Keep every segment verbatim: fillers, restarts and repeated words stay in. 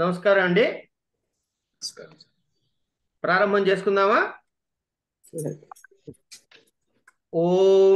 నమస్కారం అండి. ప్రారంభం చేసుకుందామా? ఓం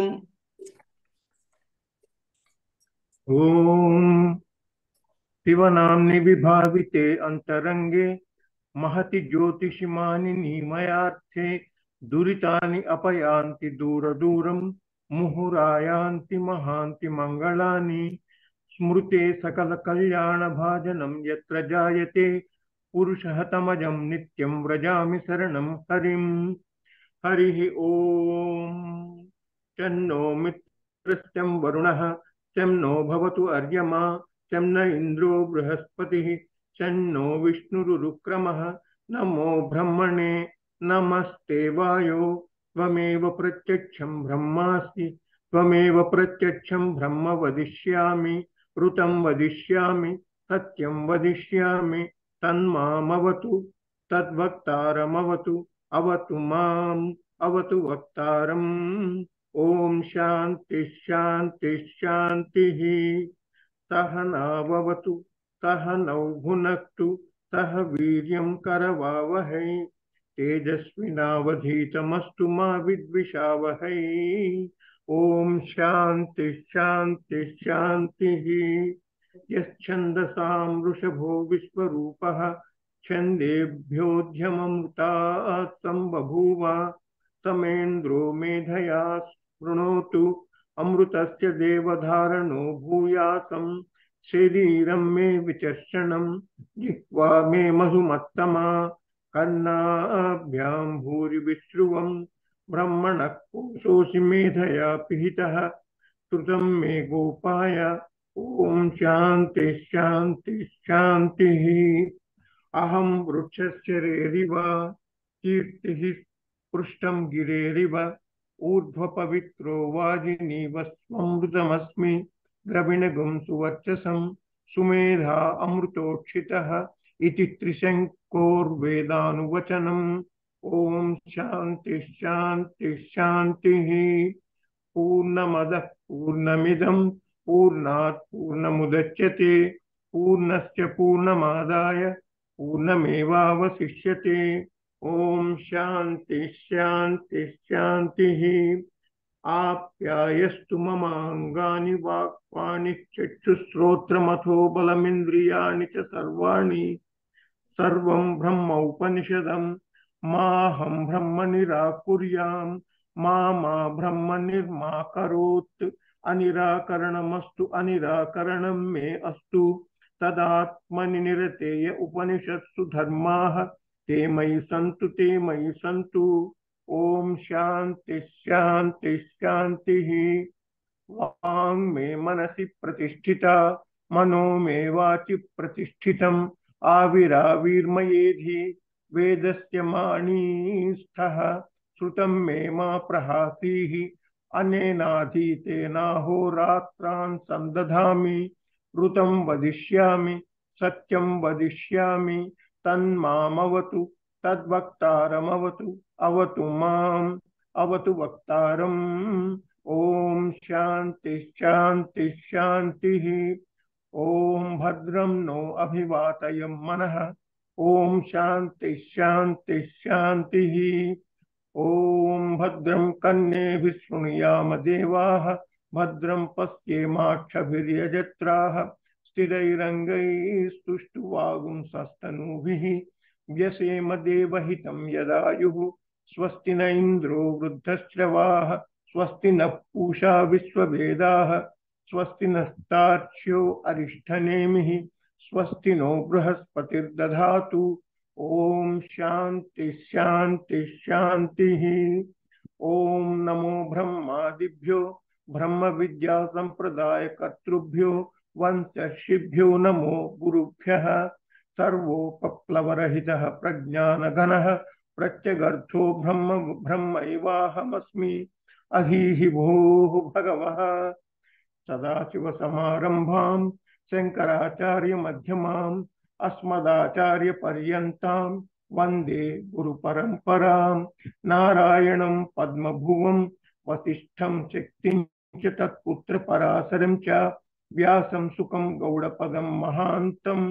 ఓం శివనామ్ని విభావితే అంతరంగే महति ज्योतिषिमानि नीमयार्थे दुरितानि अपयान्ति दूरदूरं मुहुरायान्ति महान्ति मंगलानि स्मृते सकल कल्याण भाजनं यत्र जायते पुरुषः तमजं नित्यं व्रजामि शरणं हरिं। हरिः ओम। तन्नो मित्रस्यं वरुणः शं नो भवतु अर्यमा शं न इन्द्रो बृहस्पतिः शन्नो विष्णुरुक्रमः। नमो ब्रह्मणे नमस्ते वायो त्वमेव प्रत्यक्षं ब्रह्मासि त्वमेव प्रत्यक्षं ब्रह्म वदिष्यामि ऋतं वदिष्यामि सत्यं वदिष्यामि तन्मामवतु तद्वक्तारमवतु अवतु माम् अवतु वक्तारम्। ओम शांति शांति शांतिः। सहनाववतु सहनौ भुनक्तु सह वीर्यं करवावहै तेजस्विनावधीतमस्तु मा विद्विषावहै। ओम शांति शांति शांतिः। यच्छन्दसां वृषभो विश्वरूपः छन्देभ्योऽध्यममृतात् सम्बभूव समेन्द्रो मेधया शृणोतु अमृतस्य देवधारणो भूयासम् शरीरं मे विचर्षणं जिह्वा मे मधुमत्तमा कर्णाभ्यां भूरिविश्रुवं ब्रह्मणः कोशोऽसि मेधया पिहितः श्रुतं मे गोपाय। ओम शांति शांति शांतिः। अहं वृक्षस्य रेरिव कीर्तिः पृष्ठं गिरेरिव ऊर्ध्वपवित्रो वाजिनीव स्वमृतमस्मि द्रविणगुं सुवर्चसं सुमेधा अमृतोक्षितः इति त्रिशङ्कोर्वेदानुवचनम्। ओम शांति शांति शांतिः। पूर्णमदः पूर्णमिदं पूर्णात् पूर्णमुदच्यते पूर्णस्य पूर्णमादाय पूर्णमेवावशिष्यते। ओम शांति शांति शांतिः। आप्यायस्तु ममाङ्गानि वाक्पाणि चक्षुश्रोत्रमथो बलमिन्द्रियाणि च सर्वाणि सर्वं ब्रह्मोपनिषदं माहं ब्रह्म निराकुर्यां मा मा ब्रह्म निर्मा करोत्। अनिराकरणमस्तु अनिराकरणं मे अस्तु तदात्मनि निरतेय उपनिषत्सु धर्माः ते मयि सन्तु ते मयि सन्तु। ओम शांति शांति शांतिः। वांग मे मनसि प्रतिष्ठिता मनो मे वाचि प्रतिष्ठितम् आविराविर्मयेधि वेदस्य माणिस्थः श्रुतं मे मा प्रहासीः अनेनाधीतेनाहोरात्रान् संदधामि ऋतं वदिष्यामि सत्यं वदिष्यामि तन्मामवतु तद्वक्तारमवतु अवतु माम् अवतु वक्तारम्। ओम शांति शांति शांतिः। ओम भद्रं नो अभिवातयं मनः ओम शांति शांति शांतिः। ओम भद्रं कर्णेभिः शृणुयाम देवाः भद्रं पश्येमाक्षभिर्यजत्राः स्थिरैरङ्गैस्तुष्टुवागुंसस्तनूभिः व्यसेम देवहितं यदायुः स्वस्ति न इन्द्रो वृद्धश्रवाः स्वस्ति न पूषा विश्ववेदाः स्वस्ति नस्तार्क्ष्यो अरिष्ठनेमिः स्वस्ति नो बृहस्पतिर्दधातु। ओम शांति शांति शांतिः। ओम नमो ब्रह्मादिभ्यो ब्रह्म विद्या संप्रदाय कर्तृभ्यो वंशर्षिभ्यो नमो गुरुभ्यः। सर्वोपप्लवरहितः प्रज्ञानघनः प्रत्यगर्थो ब्रह्म ब्रह्मैवाहमस्मि। अधीहि भोः भगवः। सदाशिवसमारम्भां शङ्कराचार्यमध्यमाम् अस्मदाचार्यपर्यन्तां वन्दे गुरुपरम्परां। नारायणं पद्मभुवं वसिष्ठं शक्तिं च तत्पुत्रपराशरं च व्यासं सुखं गौडपदं महान्तं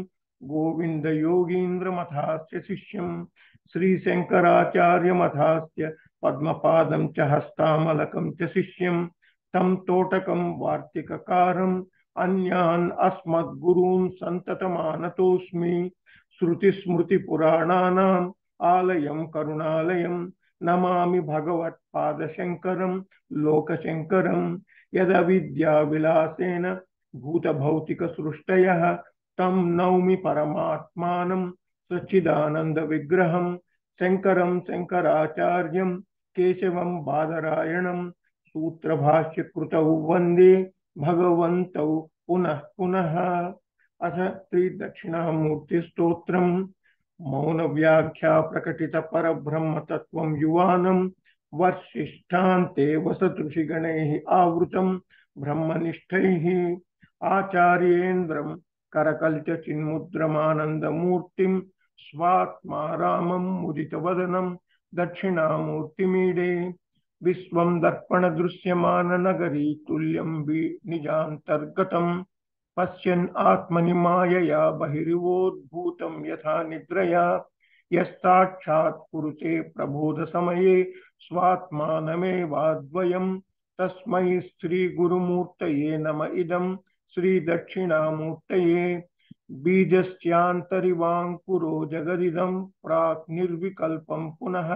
गोविंद योगींद्र मथास्य शिष्यं श्रीशंकराचार्य मथास्य पद्मपादं च हस्तामलकं च शिष्यं तं तोटकं वार्तिककारम् अन्यान् अस्मद्गुरून् सन्ततमानतोऽस्मि। श्रुतिस्मृतिपुराणानाम् आलयं करुणालयं नमामि भगवत्पादशङ्करं लोकशङ्करं। यदविद्याविलासेन भूतभौतिकसृष्टयः तं नौमि परमात्मानं सच्चिदानन्दविग्रहं शङ्करं शङ्कराचार्यं केशवं बादरायणं सूत्रभाष्यकृतौ वन्दे भगवन्तौ पुनः पुनः। अथ श्रीदक्षिणामूर्तिस्तोत्रम्। मौनव्याख्या प्रकटितपरब्रह्मतत्त्वं युवानं वर्षिष्ठान्ते वसतृषिगणैः आवृतं ब्रह्मनिष्ठैः आचार्येन्द्रं करकलितचिन्मुद्रमानन्दमूर्तिं स्वात्मा रामं मुदितवदनं दक्षिणामूर्तिमीडे। विश्वं दर्पणदृश्यमाननगरी तुल्यं निजान्तर्गतं पश्यन् आत्मनि मायया बहिरिवोद्भूतं यथा निद्रया। यस्साक्षात् कुरुते प्रबोधसमये स्वात्मानमेवाद्वयं तस्मै श्रीगुरुमूर्तये नम इदं श्रीदक्षिणामूर्तये। बीजस्यान्तरिवाङ्कुरो जगदिदं प्राक् निर्विकल्पं पुनः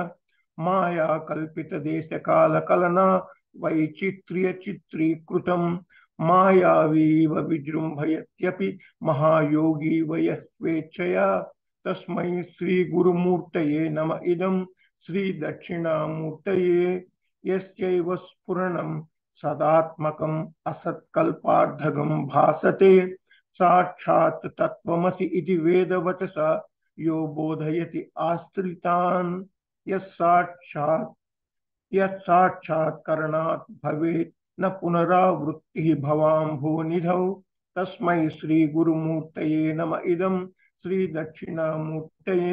मायाकल्पितदेशकालकलना वैचित्र्यचित्रीकृतं मायावीव विजृम्भयत्यपि महायोगी वयः स्वेच्छया। तस्मै श्रीगुरुमूर्तये नम इदं श्रीदक्षिणामूर्तये। यस्यैव स्फुरणं सदात्मकम् असत्कल्पार्धगं भासते साक्षात् तत्त्वमसि इति वेदवचसा यो बोधयति आश्रितान्। यस्साक्षात् यत्साक्षात्करणात् भवेत् न पुनरावृत्तिः भवाम्भोनिधौ तस्मै श्रीगुरुमूर्तये नम इदं श्रीदक्षिणामूर्तये।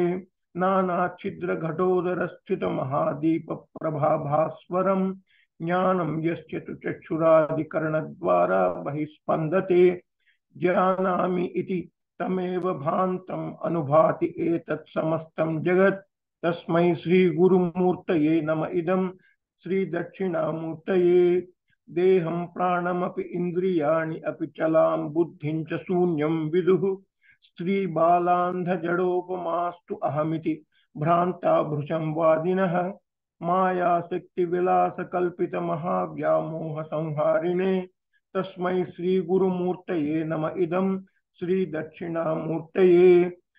नानाच्छिद्रघटोदरस्थितमहादीपप्रभाभास्वरं ज्ञानं यस्य तु चक्षुरादिकरणद्वारा बहिस्पन्दते जानामि इति तमेव भान्तम् अनुभाति एतत् समस्तं जगत् तस्मै श्रीगुरुमूर्तये नम इदं श्रीदक्षिणामूर्तये। देहं प्राणमपि इन्द्रियाणि अपि चलां बुद्धिं च शून्यं विदुः स्त्रीबालान्धजडोपमास्तु अहमिति भ्रान्ता भृशं वादिनः मायाशक्तिविलासकल्पितमहाव्यामोहसंहारिणे तस्मै श्रीगुरुमूर्तये नम इदं श्रीदक्षिणामूर्तये।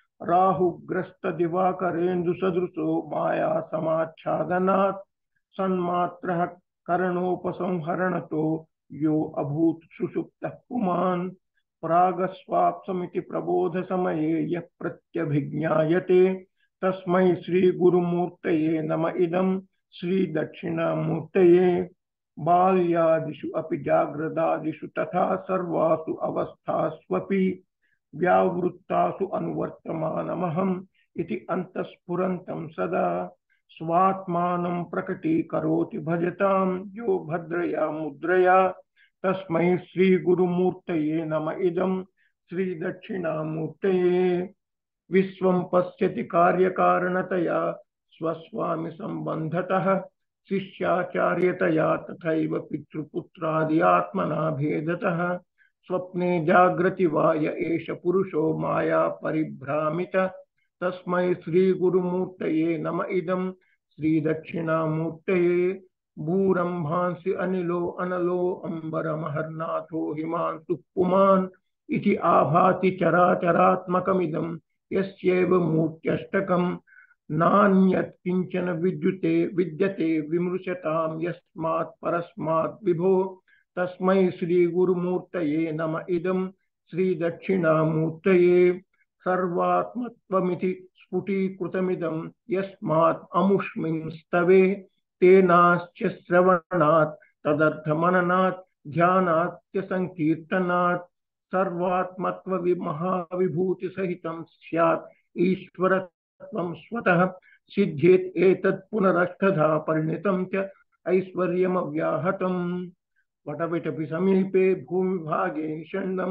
राहुग्रस्तदिवाकरेन्दुसदृशो मायासमाच्छादनात् सन्मात्रः करणोपसंहरणतो यो अभूत् सुषुप्तः पुमान् प्रागस्वाप्समिति प्रबोधसमये यः प्रत्यभिज्ञायते तस्मै श्रीगुरुमूर्तये नम इदं श्रीदक्षिणामूर्तये। बाल्यादिषु अपि जाग्रदादिषु तथा सर्वासु अवस्थास्वपि व्यावृत्तासु अनुवर्तमानमहम् इति अन्तःस्फुरन्तं सदा स्वात्मानं प्रकटीकरोति भजतां यो भद्रया मुद्रया तस्मै श्रीगुरुमूर्तये नम इदं श्रीदक्षिणामूर्तये। विश्वं पश्यति कार्यकारणतया स्वस्वामि संबंधतः शिष्याचार्यतया तथैव पितृपुत्रादि आत्मना भेदतः स्वप्ने जागृति वा य एष पुरुषो माया परिभ्रामित तस्मै श्रीगुरुमूर्तये नम इदं श्रीदक्षिणामूर्तये। भूरंभांसि अनिलो अनलो अंबरमहर्नाथो हिमांशु पुमान् इति आभाति चराचरात्मकमिदं यस्यैव मूर्त्यष्टकं नान्यत् किंचन विद्युते विद्यते विमृशतां यस्मात् परस्मात् विभो तस्मै श्रीगुरुमूर्तये नम इदं श्रीदक्षिणामूर्तये। सर्वात्मत्वमिति स्फुटीकृतमिदं यस्मात् अमुष्मिं स्तवे तेनाश्च श्रवणात् तदर्थमननात् ध्यानात् संकीर्तनात् सर्वात्मत्व महाविभूतिसहितं स्यात् ईश्वरत्वं स्वतः सिद्ध्येत् एतत् पुनरष्टधा परिणितं च ऐश्वर्यमव्याहतम्। वटविटपि समीपे भूमिभागे निषण्णं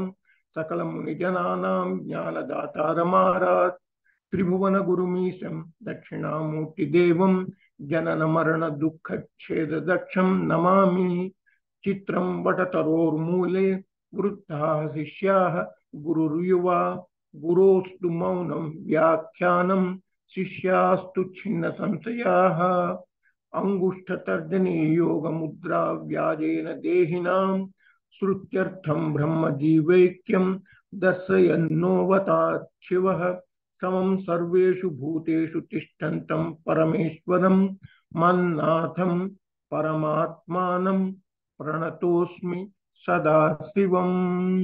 सकल मुनिजनानां ज्ञानदातारमारात् त्रिभुवन गुरुमीशं दक्षिणामूर्तिदेवं जनन मरण दुःखच्छेद दक्षं नमामि। चित्रं वटतरोर्मूले वृद्धाः शिष्याः गुरुर्युवा गुरोस्तु मौनं व्याख्यानं शिष्यास्तु छिन्न संशयाः। अंगुष्ठतर्जनी योगमुद्रा व्याजेन देहिनां श्रुत्यर्थं ब्रह्मजीवैक्यं दर्शयन्नोऽवतात् शिवः। समं सर्वेषु भूतेषु तिष्ठन्तं परमेश्वरं मन्नाथं परमात्मानं प्रणतोऽस्मि सदाशिवम्।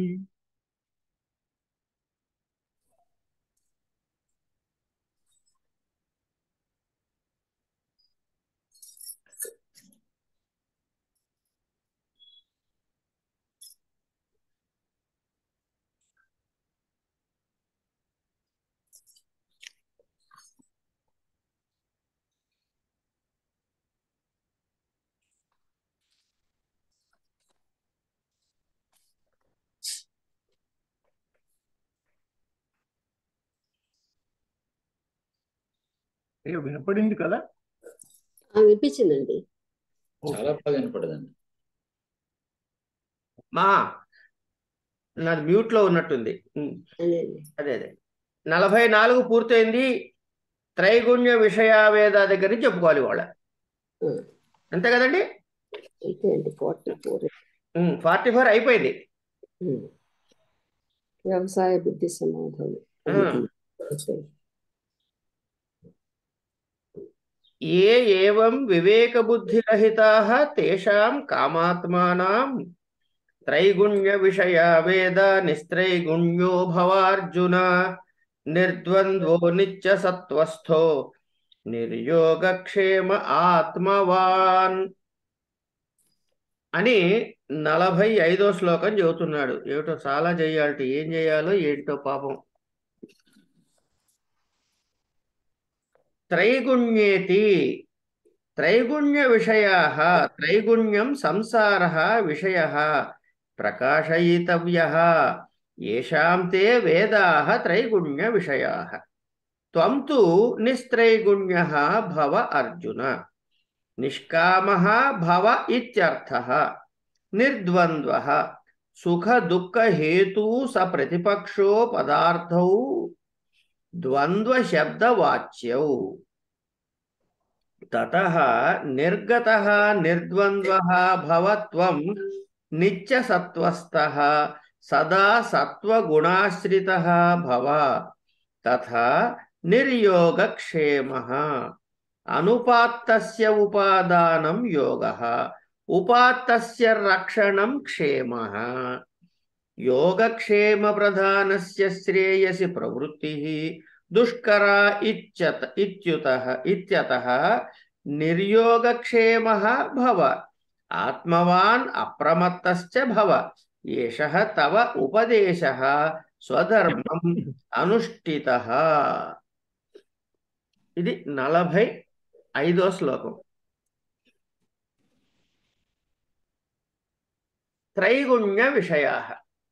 అయ్యో వినపడింది కదా? వినిపించిందండి. చాలా బాగా వినపడదండి. మా నాది మ్యూట్ లో ఉన్నట్టుంది. అదే అదే అదే నలభై నాలుగు పూర్తయింది. త్రైగుణ్య విషయావేద దగ్గర నుంచి చెప్పుకోవాలి వాళ్ళ, అంతే కదండి? అంతే అండి. ఫార్టీ ఫోర్ ఫార్టీ ఫోర్ అయిపోయింది. వ్యవసాయ బుద్ధి సమాధానం. ఏ ఏవం వివేక బుద్ధిరహితాః తేషాం కామాత్మానాం త్రైగుణ్య విషయా వేద నిస్త్రైగుణ్యో భవార్జున నిర్ద్వంద్వో నిత్య సత్వస్థో నిర్యోగక్షేమ ఆత్మవాన్ అని నలభై ఐదో శ్లోకం చెబుతున్నాడు. ఏమిటో చాలా చెయ్యాలట, ఏం చేయాలో ఏంటో పాపం. త్రైగుణ్యేతి త్రైగుణ్య విషయాః త్రైగుణ్యం సంసారః విషయః ప్రకాశయితవ్యః येषां ते वेदाः त्रैगुण्य विषयाः त्वं तु निस्त्रैगुण्यः भव अर्जुन निष्कामः भव इत्यर्थः निर्द्वन्द्वः सुख दुःख हेतु स प्रतिपक्षो पदार्थौ द्वन्द्व शब्दवाच्यौ ततः निर्गतः निर्द्वन्द्वः भव त्वं नित्य सत्वस्थः सदा सत्वगुणाश्रितः भव तथा निर्योगक्षेमः अनुपात्तस्य उपादानं योगः उपात्तस्य रक्षणं क्षेमः योगक्षेम प्रधानस्य श्रेयसि प्रवृत्तिः दुष्करा इत्यत इत्युतः इत्यतः निर्योगक्षेमः भव आत्मवान् अप्रमत्तश्च भव एषः तव उपदेशः स्वधर्मम् अनुष्ठितः। ఇది నలభై ఐదో శ్లోకం. త్రైగుణ్య విషయాః.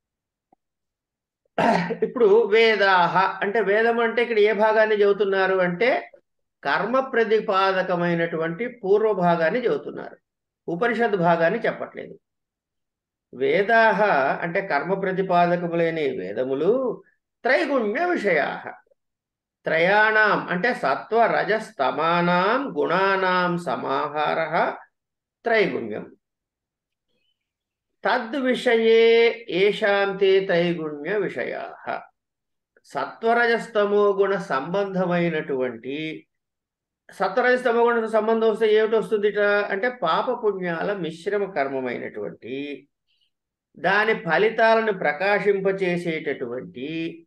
ఇప్పుడు వేదాహ అంటే వేదం అంటే ఇక్కడ ఏ భాగాన్ని చెబుతున్నారు అంటే కర్మ ప్రతిపాదకమైనటువంటి పూర్వ భాగాన్ని చెబుతున్నారు, ఉపనిషద్ భాగాన్ని చెప్పట్లేదు. వేదాహ అంటే కర్మ ప్రతిపాదకములైన వేదములు త్రైగుణ్య విషయాః త్రయాణం అంటే సత్వ రజస్తమానాం గుణానాం సమాహారః త్రైగుణ్యం తద్విషయే ఏషాం తే త్రైగుణ్య విషయాః. సత్వరజస్తమో గుణ సంబంధమైనటువంటి సత్వరజస్తమో గుణ సంబంధం వస్తే ఏమిటి వస్తుందిట అంటే పాప పుణ్యాల మిశ్రమ కర్మమైనటువంటి దాని ఫలితాలను ప్రకాశింపచేసేటటువంటి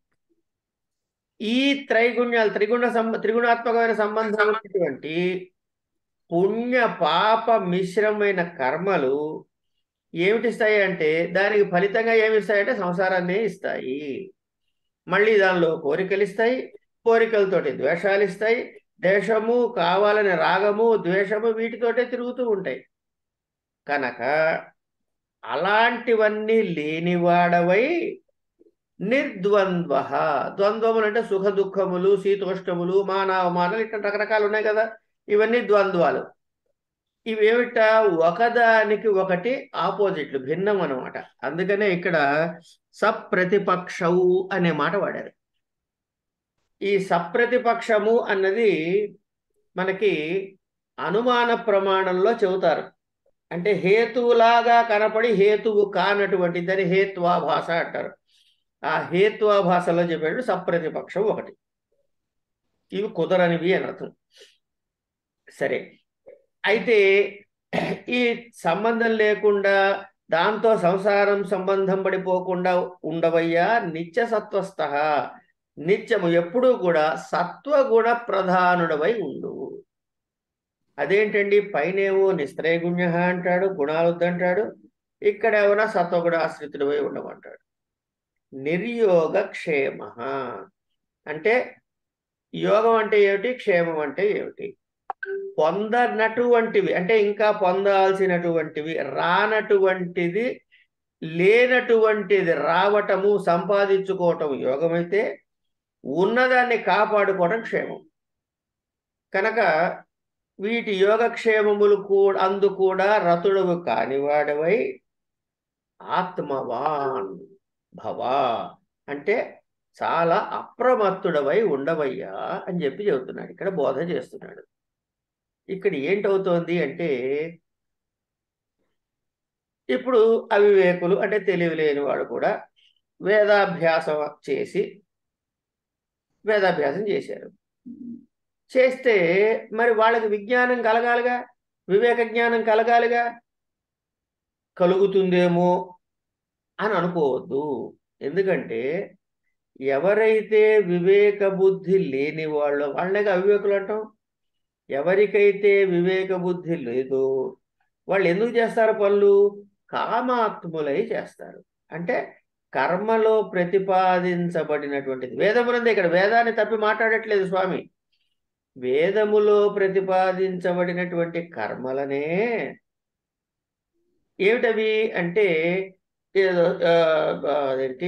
ఈ త్రైగుణ్యాలు త్రిగుణ సంబ త్రిగుణాత్మకమైన సంబంధం ఉన్నటువంటి పుణ్య పాప మిశ్రమైన కర్మలు ఏమిటిస్తాయి అంటే దానికి ఫలితంగా ఏమిస్తాయంటే సంసారాన్ని ఇస్తాయి. మళ్ళీ దానిలో కోరికలు ఇస్తాయి, కోరికలతోటి ద్వేషాలు ఇస్తాయి, ద్వేషము కావాలని రాగము ద్వేషము వీటితోటే తిరుగుతూ ఉంటాయి. కనుక అలాంటివన్నీ లేనివాడవై నిర్ద్వంద్వ. ద్వంద్వములు అంటే సుఖ దుఃఖములు, శీతోష్ణములు, మానవమానాలు, ఇట్లా రకరకాలు ఉన్నాయి కదా, ఇవన్నీ ద్వంద్వాలు. ఇవేమిట, ఒకదానికి ఒకటి ఆపోజిట్లు, భిన్నం అనమాట. అందుకనే ఇక్కడ సప్రతిపక్షవు అనే మాట వాడారు. ఈ సప్రతిపక్షము అన్నది మనకి అనుమాన ప్రమాణంలో చెబుతారు. అంటే హేతువులాగా కనపడి హేతువు కానటువంటి దాన్ని హేత్వాభాష అంటారు. ఆ హేత్వాభాషలో చెప్పాడు సప్రతిపక్షం ఒకటి. ఇవి కుదరనివి అని అర్థం. సరే, అయితే ఈ సంబంధం లేకుండా దాంతో సంసారం సంబంధం పడిపోకుండా ఉండవయ్యా నిత్య సత్వస్థ, నిత్యము ఎప్పుడూ కూడా సత్వగుణ ప్రధానుడవై ఉండు. అదేంటండి, పైనేమో నిస్త్రయగుణ్య అంటాడు, గుణాలొద్దంటాడు, ఇక్కడ ఏమైనా సత్వగుణ ఆశ్రితుడివై ఉండమంటాడు. నిర్యోగ క్షేమ అంటే యోగం అంటే ఏమిటి, క్షేమం అంటే ఏమిటి? పొందనటువంటివి అంటే ఇంకా పొందాల్సినటువంటివి, రానటువంటిది లేనటువంటిది రావటము, సంపాదించుకోవటం యోగమైతే, ఉన్నదాన్ని కాపాడుకోవటం క్షేమం. కనుక వీటి యోగక్షేమములు కూడా అందు కూడా రతుడవు కానివాడవై ఆత్మవాన్ భవ అంటే చాలా అప్రమత్తుడవై ఉండవయ్యా అని చెప్పి చెబుతున్నాడు. ఇక్కడ బోధ చేస్తున్నాడు. ఇక్కడ ఏంటవుతోంది అంటే, ఇప్పుడు అవివేకులు అంటే తెలివి లేని వాడు కూడా వేదాభ్యాసం చేసి వేదాభ్యాసం చేశారు. చేస్తే మరి వాళ్ళకి విజ్ఞానం కలగాలిగా, వివేక జ్ఞానం కలగాలిగా. కలుగుతుందేమో అని అనుకోవద్దు. ఎందుకంటే ఎవరైతే వివేక బుద్ధి లేని వాళ్ళు, వాళ్ళకి అవివేకులు అంటాం. ఎవరికైతే వివేక బుద్ధి లేదో వాళ్ళు ఎందుకు చేస్తారు పనులు, కామాత్ములై చేస్తారు. అంటే కర్మలో ప్రతిపాదించబడినటువంటిది వేదమునందే. ఇక్కడ వేదాన్ని తప్పి మాట్లాడట్లేదు స్వామి. వేదములో ప్రతిపాదించబడినటువంటి కర్మలనే ఏమిటవి అంటే అదేంటి,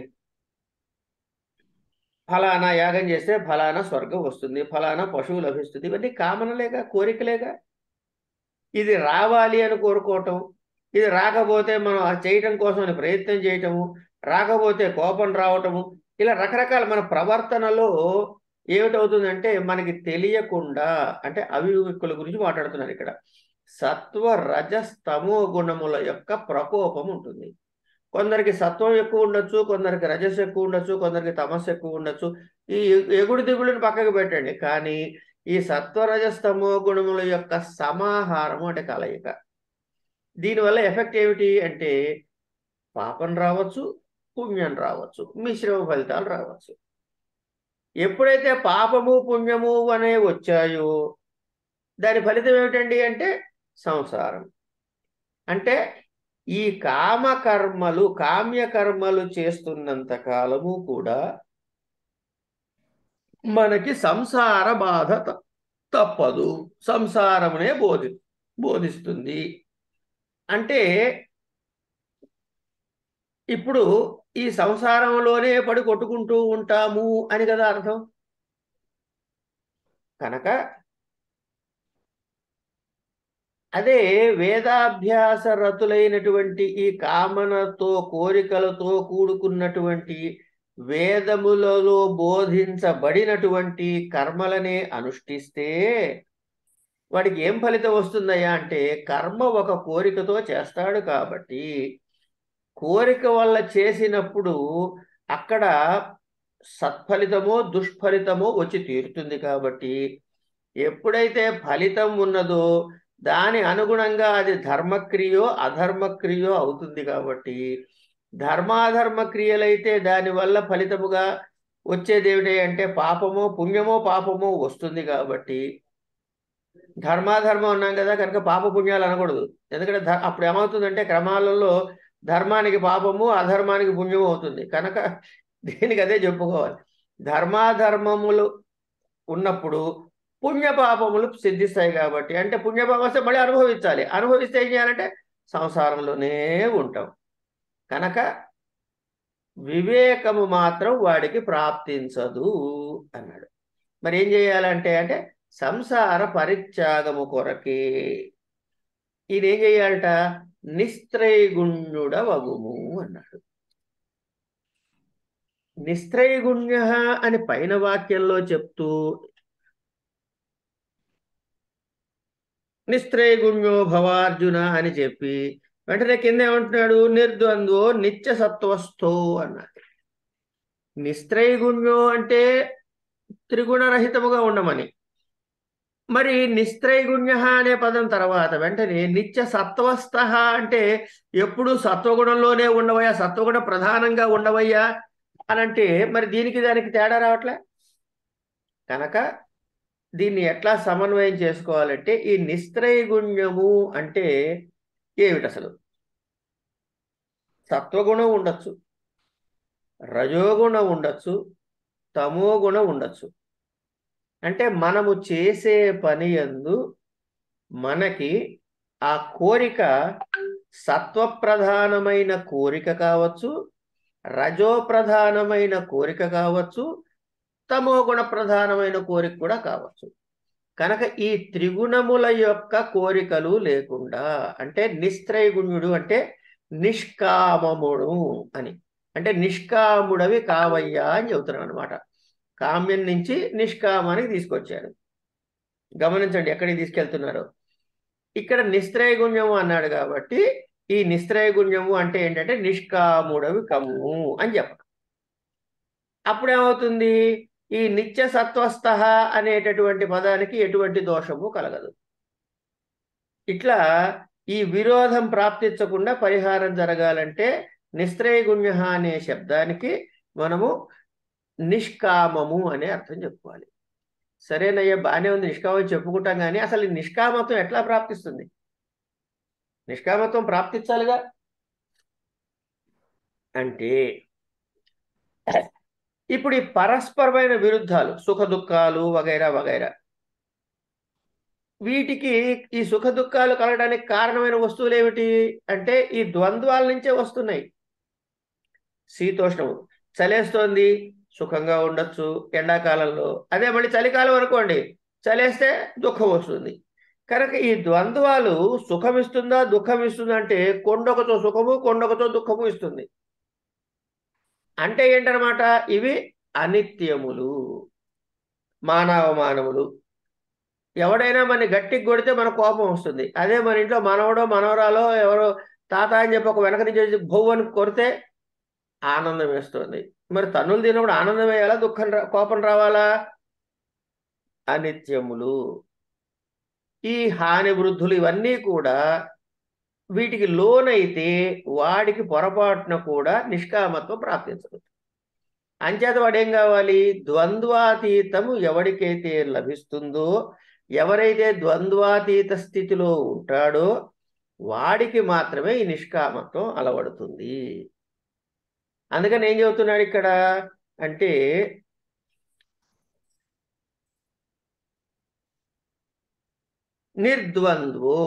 ఫలానా యాగం చేస్తే ఫలానా స్వర్గం వస్తుంది, ఫలానా పశువు లభిస్తుంది, ఇవన్నీ కామనలేగా, కోరికలేగా. ఇది రావాలి అని కోరుకోవటం, ఇది రాకపోతే మనం చేయటం కోసం ప్రయత్నం చేయటము, రాకపోతే కోపం రావటము, ఇలా రకరకాల మన ప్రవర్తనలో ఏమిటవుతుందంటే మనకి తెలియకుండా, అంటే అవివేకుల గురించి మాట్లాడుతున్నారు ఇక్కడ. సత్వ రజస్తమో గుణముల యొక్క ప్రకోపం ఉంటుంది. కొందరికి సత్వం ఎక్కువ ఉండొచ్చు, కొందరికి రజస్సు ఎక్కువ ఉండొచ్చు, కొందరికి తమస్సు ఎక్కువ ఉండొచ్చు. ఈ ఎగుడు దిగుడుని పక్కకు పెట్టండి, కానీ ఈ సత్వరజస్తమో గుణముల యొక్క సమాహారము అంటే కలయిక, దీనివల్ల ఎఫెక్ట్ ఏమిటి అంటే పాపం రావచ్చు, పుణ్యం రావచ్చు, మిశ్రమ ఫలితాలు రావచ్చు. ఎప్పుడైతే పాపము పుణ్యము అనేవి వచ్చాయో దాని ఫలితం ఏమిటండి అంటే సంసారం. అంటే ఈ కామకర్మలు, కామ్యకర్మలు చేస్తున్నంత కాలము కూడా మనకి సంసార బాధ తప్పదు, సంసారమునే బోధి బోధిస్తుంది. అంటే ఇప్పుడు ఈ సంసారంలోనే పడి కొట్టుకుంటూ ఉంటాము అని కదా అర్థం. కనుక అదే వేదాభ్యాస రతులైనటువంటి ఈ కామనతో, కోరికలతో కూడుకున్నటువంటి వేదములలో బోధించబడినటువంటి కర్మలనే అనుష్ఠిస్తే వాడికి ఏం ఫలితం వస్తుందయ్యా అంటే, కర్మ ఒక కోరికతో చేస్తాడు కాబట్టి కోరిక వల్ల చేసినప్పుడు అక్కడ సత్ఫలితమో దుష్ఫలితమో వచ్చి తీరుతుంది. కాబట్టి ఎప్పుడైతే ఫలితం ఉన్నదో దాని అనుగుణంగా అది ధర్మక్రియో అధర్మక్రియో అవుతుంది. కాబట్టి ధర్మాధర్మ క్రియలైతే దానివల్ల ఫలితముగా వచ్చేది ఏమిటి అంటే పాపమో పుణ్యమో పాపమో వస్తుంది. కాబట్టి ధర్మాధర్మం అన్నాం కదా, కనుక పాప పుణ్యాలు అనకూడదు. ఎందుకంటే అప్పుడు ఏమవుతుందంటే క్రమాలలో ధర్మానికి పాపము, అధర్మానికి పుణ్యము అవుతుంది. కనుక దీనికి అదే చెప్పుకోవాలి. ధర్మాధర్మములు ఉన్నప్పుడు పుణ్యపాపములు సిద్ధిస్తాయి. కాబట్టి అంటే పుణ్యపాపం వస్తే మళ్ళీ అనుభవించాలి. అనుభవిస్తే ఏం చేయాలంటే సంసారంలోనే ఉంటాం. కనుక వివేకము మాత్రం వాడికి ప్రాప్తించదు అన్నాడు. మరి ఏం చేయాలంటే అంటే సంసార పరిత్యాగము కొరకే ఈయన ఏం చేయాలట, నిస్త్రైగుణ్యుడవగుము అన్నాడు. నిస్త్రైగుణ్య అని పైన వాక్యంలో చెప్తూ నిస్త్రైగుణ్యో భవార్జున అని చెప్పి వెంటనే కింద ఏమంటున్నాడు, నిర్ద్వంద్వో నిత్య సత్వస్థో అన్నాడు. నిస్త్రైగుణ్యో అంటే త్రిగుణరహితముగా ఉండమని, మరి నిస్త్రైగుణ్య అనే పదం తర్వాత వెంటనే నిత్య సత్వస్థ అంటే ఎప్పుడు సత్వగుణంలోనే ఉండవయ్యా, సత్వగుణ ప్రధానంగా ఉండవయ్యా అని అంటే మరి దీనికి దానికి తేడా రావట్లే. కనుక దీన్ని ఎట్లా సమన్వయం చేసుకోవాలంటే ఈ నిస్త్రైగుణ్యము అంటే ఏమిటి అసలు? సత్వగుణం ఉండొచ్చు, రజోగుణం ఉండొచ్చు, తమో గుణం ఉండొచ్చు. అంటే మనము చేసే పని యందు మనకి ఆ కోరిక సత్వప్రధానమైన కోరిక కావచ్చు, రజోప్రధానమైన కోరిక కావచ్చు, తమో గుణ ప్రధానమైన కోరిక కూడా కావచ్చు. కనుక ఈ త్రిగుణముల యొక్క కోరికలు లేకుండా అంటే నిస్త్రైగుణ్యుడు అంటే నిష్కామముడు అని, అంటే నిష్కాముడవి కావయ్యా అని చెబుతున్నాను అనమాట. కామ్యం నుంచి నిష్కామానికి తీసుకొచ్చాడు. గమనించండి ఎక్కడికి తీసుకెళ్తున్నారు. ఇక్కడ నిస్త్రైగుణ్యము అన్నాడు కాబట్టి ఈ నిస్త్రైగుణ్యము అంటే ఏంటంటే నిష్కాముడవి కమ్ము అని చెప్పడం. అప్పుడేమవుతుంది, ఈ నిత్య సత్వస్థ అనేటటువంటి పదానికి ఎటువంటి దోషము కలగదు. ఇట్లా ఈ విరోధం ప్రాప్తించకుండా పరిహారం జరగాలంటే నిస్త్రైగుణ్య అనే శబ్దానికి మనము నిష్కామము అనే అర్థం చెప్పుకోవాలి. సరేనయ్యా, బాగానే ఉంది, నిష్కామం చెప్పుకుంటాం, కానీ అసలు ఈ నిష్కామత్వం ఎట్లా ప్రాప్తిస్తుంది? నిష్కామత్వం ప్రాప్తించాలిగా. అంటే ఇప్పుడు ఈ పరస్పరమైన విరుద్ధాలు సుఖ దుఃఖాలు వగైరా వగైరా, వీటికి ఈ సుఖ దుఃఖాలు కలగడానికి కారణమైన వస్తువులు ఏమిటి అంటే ఈ ద్వంద్వాల నుంచే వస్తున్నాయి. శీతోష్ణము, చలేస్తోంది, సుఖంగా ఉండొచ్చు ఎండాకాలంలో, అదే మళ్ళీ చలికాలం అనుకోండి, చలేస్తే దుఃఖం వస్తుంది. కనుక ఈ ద్వంద్వాలు సుఖం ఇస్తుందా దుఃఖం ఇస్తుందా అంటే కొండొకతో సుఖము కొండొకతో దుఃఖము ఇస్తుంది. అంటే ఏంటనమాట, ఇవి అనిత్యములు, మానవమానములు. ఎవడైనా మన గట్టికి కొడితే మన కోపం వస్తుంది, అదే మన ఇంట్లో మనవడో మనవరాలో ఎవరో తాత అని చెప్పి ఒక వెనక నుంచి భౌ అని కొడితే ఆనందం వేస్తుంది. మరి తన్నులు తినప్పుడు ఆనందం వేయాలా దుఃఖం రా కోపం రావాలా? అనిత్యములు. ఈ హాని వృద్ధులు ఇవన్నీ కూడా వీటికి లోనైతే వాడికి పొరపాటున కూడా నిష్కామత్వం ప్రాప్తించదు. అంచేత వాడేం కావాలి, ద్వంద్వాతీతము ఎవరికైతే లభిస్తుందో, ఎవరైతే ద్వంద్వాతీత స్థితిలో ఉంటాడో వాడికి మాత్రమే ఈ నిష్కామత్వం అలవడుతుంది. అందుకని ఏం చెబుతున్నాడు ఇక్కడ అంటే నిర్ద్వంద్వో,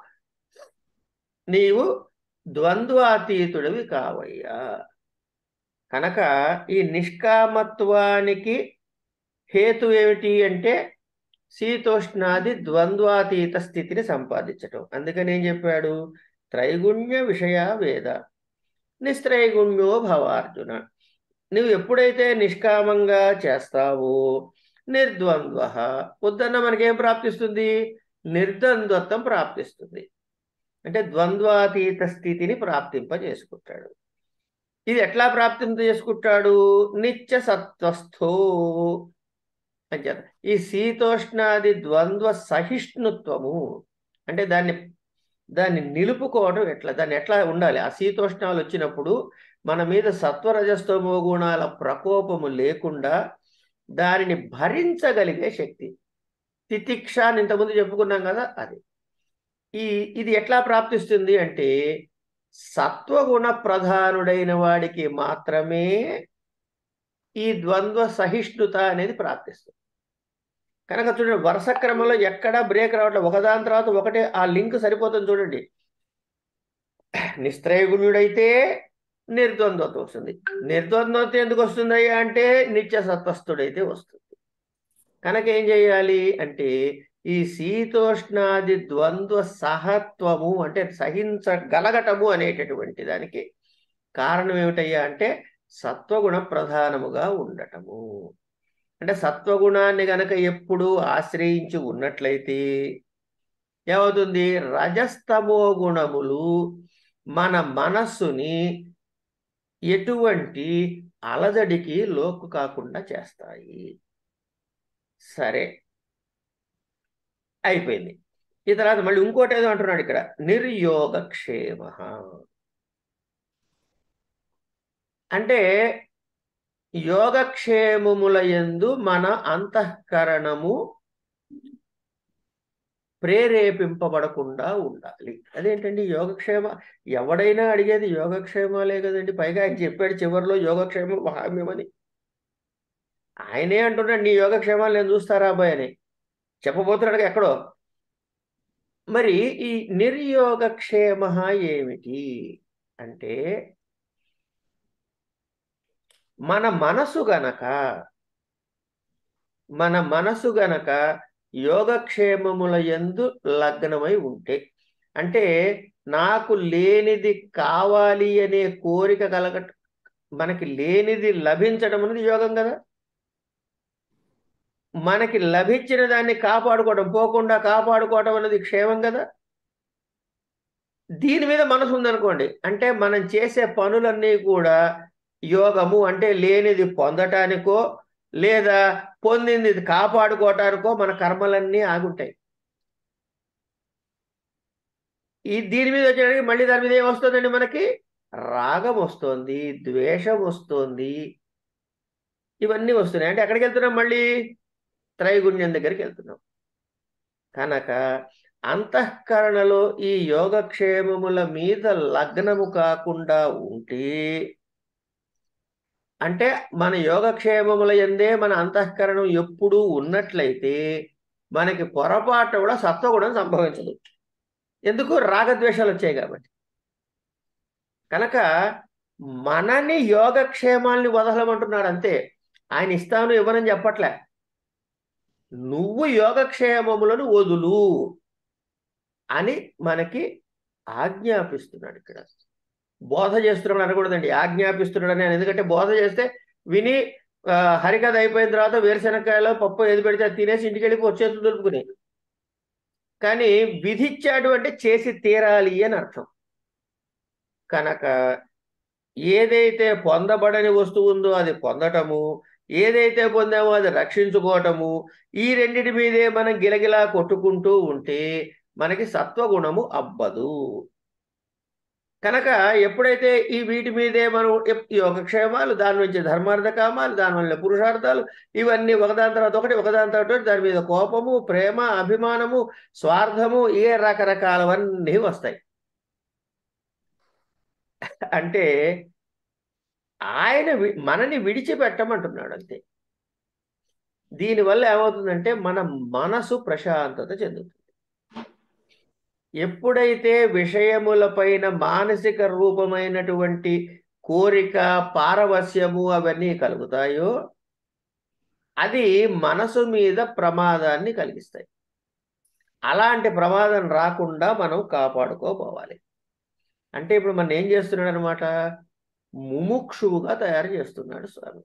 నీవు ద్వంద్వాతీతుడివి కావయ్యా. కనుక ఈ నిష్కామత్వానికి హేతు ఏమిటి అంటే శీతోష్ణాది ద్వంద్వాతీత స్థితిని సంపాదించటం. అందుకని ఏం చెప్పాడు, త్రైగుణ్య విషయ వేద నిస్త్రైగుణ్యో భవార్జున. నువ్వు ఎప్పుడైతే నిష్కామంగా చేస్తావో నిర్ద్వంద్వ, పొద్దున్న మనకేం ప్రాప్తిస్తుంది, నిర్ద్వంద్వత్వం ప్రాప్తిస్తుంది. అంటే ద్వంద్వాతీత స్థితిని ప్రాప్తింపజేసుకుంటాడు. ఇది ఎట్లా ప్రాప్తింప చేసుకుంటాడు, నిత్య సత్వస్థో అని చెప్ప. ఈ శీతోష్ణాది ద్వంద్వ సహిష్ణుత్వము అంటే దాన్ని దాన్ని నిలుపుకోవడం ఎట్లా, దాన్ని ఎట్లా ఉండాలి. ఆ శీతోష్ణాలు వచ్చినప్పుడు మన మీద సత్వరజస్తమో గుణాల ప్రకోపము లేకుండా దానిని భరించగలిగే శక్తి, తితిక్ష అని ఇంతకుముందు చెప్పుకున్నాం కదా, అది ఈ ఇది ఎట్లా ప్రాప్తిస్తుంది అంటే సత్వగుణ ప్రధానుడైన వాడికి మాత్రమే ఈ ద్వంద్వ సహిష్ణుత అనేది ప్రాప్తిస్తుంది. కనుక చూడండి, వరుస క్రమంలో ఎక్కడా బ్రేక్ రావట్లేదు, ఒకదాని తర్వాత ఒకటే ఆ లింక్ సరిపోతుంది. చూడండి, నిస్త్రైగుణ్యుడైతే నిర్ద్వంద్వత వస్తుంది. నిర్ద్వంద్వత ఎందుకు వస్తుంది అంటే నిత్య సత్వస్థుడైతే వస్తుంది. కనుక ఏం చేయాలి అంటే ఈ శీతోష్ణాది ద్వంద్వ సహత్వము అంటే సహించగలగటము అనేటటువంటి దానికి కారణం ఏమిటయ్యా అంటే సత్వగుణ ప్రధానముగా ఉండటము. అంటే సత్వగుణాన్ని గనక ఎప్పుడు ఆశ్రయించి ఉన్నట్లయితే ఏమవుతుంది? రజస్తమో గుణములు మన మనస్సుని ఎటువంటి అలజడికి లోకు కాకుండా చేస్తాయి. సరే, అయిపోయింది. ఈ తర్వాత మళ్ళీ ఇంకోటి ఏదో అంటున్నాడు ఇక్కడ, నిర్యోగక్షేమ. అంటే యోగక్షేమముల యందు మన అంతఃకరణము ప్రేరేపింపబడకుండా ఉండాలి. అదేంటండి యోగక్షేమ? ఎవడైనా అడిగేది యోగక్షేమాలే కదండి. పైగా ఆయన చెప్పాడు చివరిలో యోగక్షేమం మహామ్యమని. ఆయనే అంటున్నాడు నీ యోగక్షేమాలు నేను చూస్తారా అబ్బాయి అని చెప్పబోతున్నాడు ఎక్కడో. మరి ఈ నిర్యోగక్షేమ ఏమిటి అంటే మన మనసు గనక మన మనసు గనక యోగక్షేమముల యందు లగ్నమై ఉంటే, అంటే నాకు లేనిది కావాలి అనే కోరిక కలగట, మనకి లేనిది లభించడం అనేది యోగం కదా. మనకి లభించిన దాన్ని కాపాడుకోవడం, పోకుండా కాపాడుకోవడం అనేది క్షేమం కదా. దీని మీద మనసు ఉందనుకోండి, అంటే మనం చేసే పనులన్నీ కూడా యోగము అంటే లేనిది పొందటానికో లేదా పొందింది కాపాడుకోవటానికో మన కర్మలన్నీ ఆగుంటాయి. ఈ దీని మీద వచ్చేటప్పటికి మళ్ళీ దాని మీద ఏమొస్తుందండి? మనకి రాగం వస్తుంది, ద్వేషం వస్తుంది, ఇవన్నీ వస్తున్నాయి. అంటే ఎక్కడికి వెళ్తున్నాం? మళ్ళీ త్రైగుణ్యం దగ్గరికి వెళ్తున్నాం. కనుక అంతఃకరణలో ఈ యోగక్షేమముల మీద లగ్నము కాకుండా ఉంటే, అంటే మన యోగక్షేమముల యందే మన అంతఃకరణం ఎప్పుడూ ఉన్నట్లయితే మనకి పొరపాటు కూడా సత్వగుణం సంభవించదు. ఎందుకు? రాగద్వేషాలు వచ్చాయి కాబట్టి. కనుక మనని యోగక్షేమాల్ని వదలమంటున్నాడు అంతే. ఆయన ఇస్తాను ఇవ్వనని చెప్పట్లే. నువ్వు యోగక్షేమములను వదులు అని మనకి ఆజ్ఞాపిస్తున్నాడు ఇక్కడ. బోధ చేస్తున్నాడు అనకూడదండి, ఆజ్ఞాపిస్తున్నాడు అని. ఎందుకంటే బోధ చేస్తే విని హరికథ అయిపోయిన తర్వాత వేరుశనక్కాయలో పప్పు ఏది పెడితే అది తినేసి ఇంటికి వెళ్ళి వచ్చేసి దులుపుకుని, కానీ విధిచ్చాడు అంటే చేసి తీరాలి అని అర్థం. కనుక ఏదైతే పొందబడని వస్తువు ఉందో అది పొందటము, ఏదైతే పొందామో అది రక్షించుకోవటము, ఈ రెండిటి మీదే మనం గిలగిలా కొట్టుకుంటూ ఉంటే మనకి సత్వగుణము అబ్బదు. కనుక ఎప్పుడైతే ఈ వీటి మీదే మనం యోగక్షేమాలు, దాని నుంచి ధర్మార్థ కామాలు, దానివల్ల పురుషార్థాలు, ఇవన్నీ ఒకదాని తర్వాత ఒకటి ఒకదాని తర్వాత ఒకటి, దాని మీద కోపము, ప్రేమ, అభిమానము, స్వార్థము, ఏ రకరకాలవన్నీ వస్తాయి. అంటే ఆయన మనని విడిచిపెట్టమంటున్నాడు అంతే. దీనివల్ల ఏమవుతుందంటే మన మనసు ప్రశాంతత చెందుతుంది. ఎప్పుడైతే విషయములపైన మానసిక రూపమైనటువంటి కోరిక, పారవస్యము అవన్నీ కలుగుతాయో అది మనసు మీద ప్రమాదాన్ని కలిగిస్తాయి. అలాంటి ప్రమాదం రాకుండా మనం కాపాడుకోపోవాలి. అంటే ఇప్పుడు మనం ఏం చేస్తున్నాడు అనమాట? ముముక్షువుగా తయారు చేస్తున్నాడు స్వామి.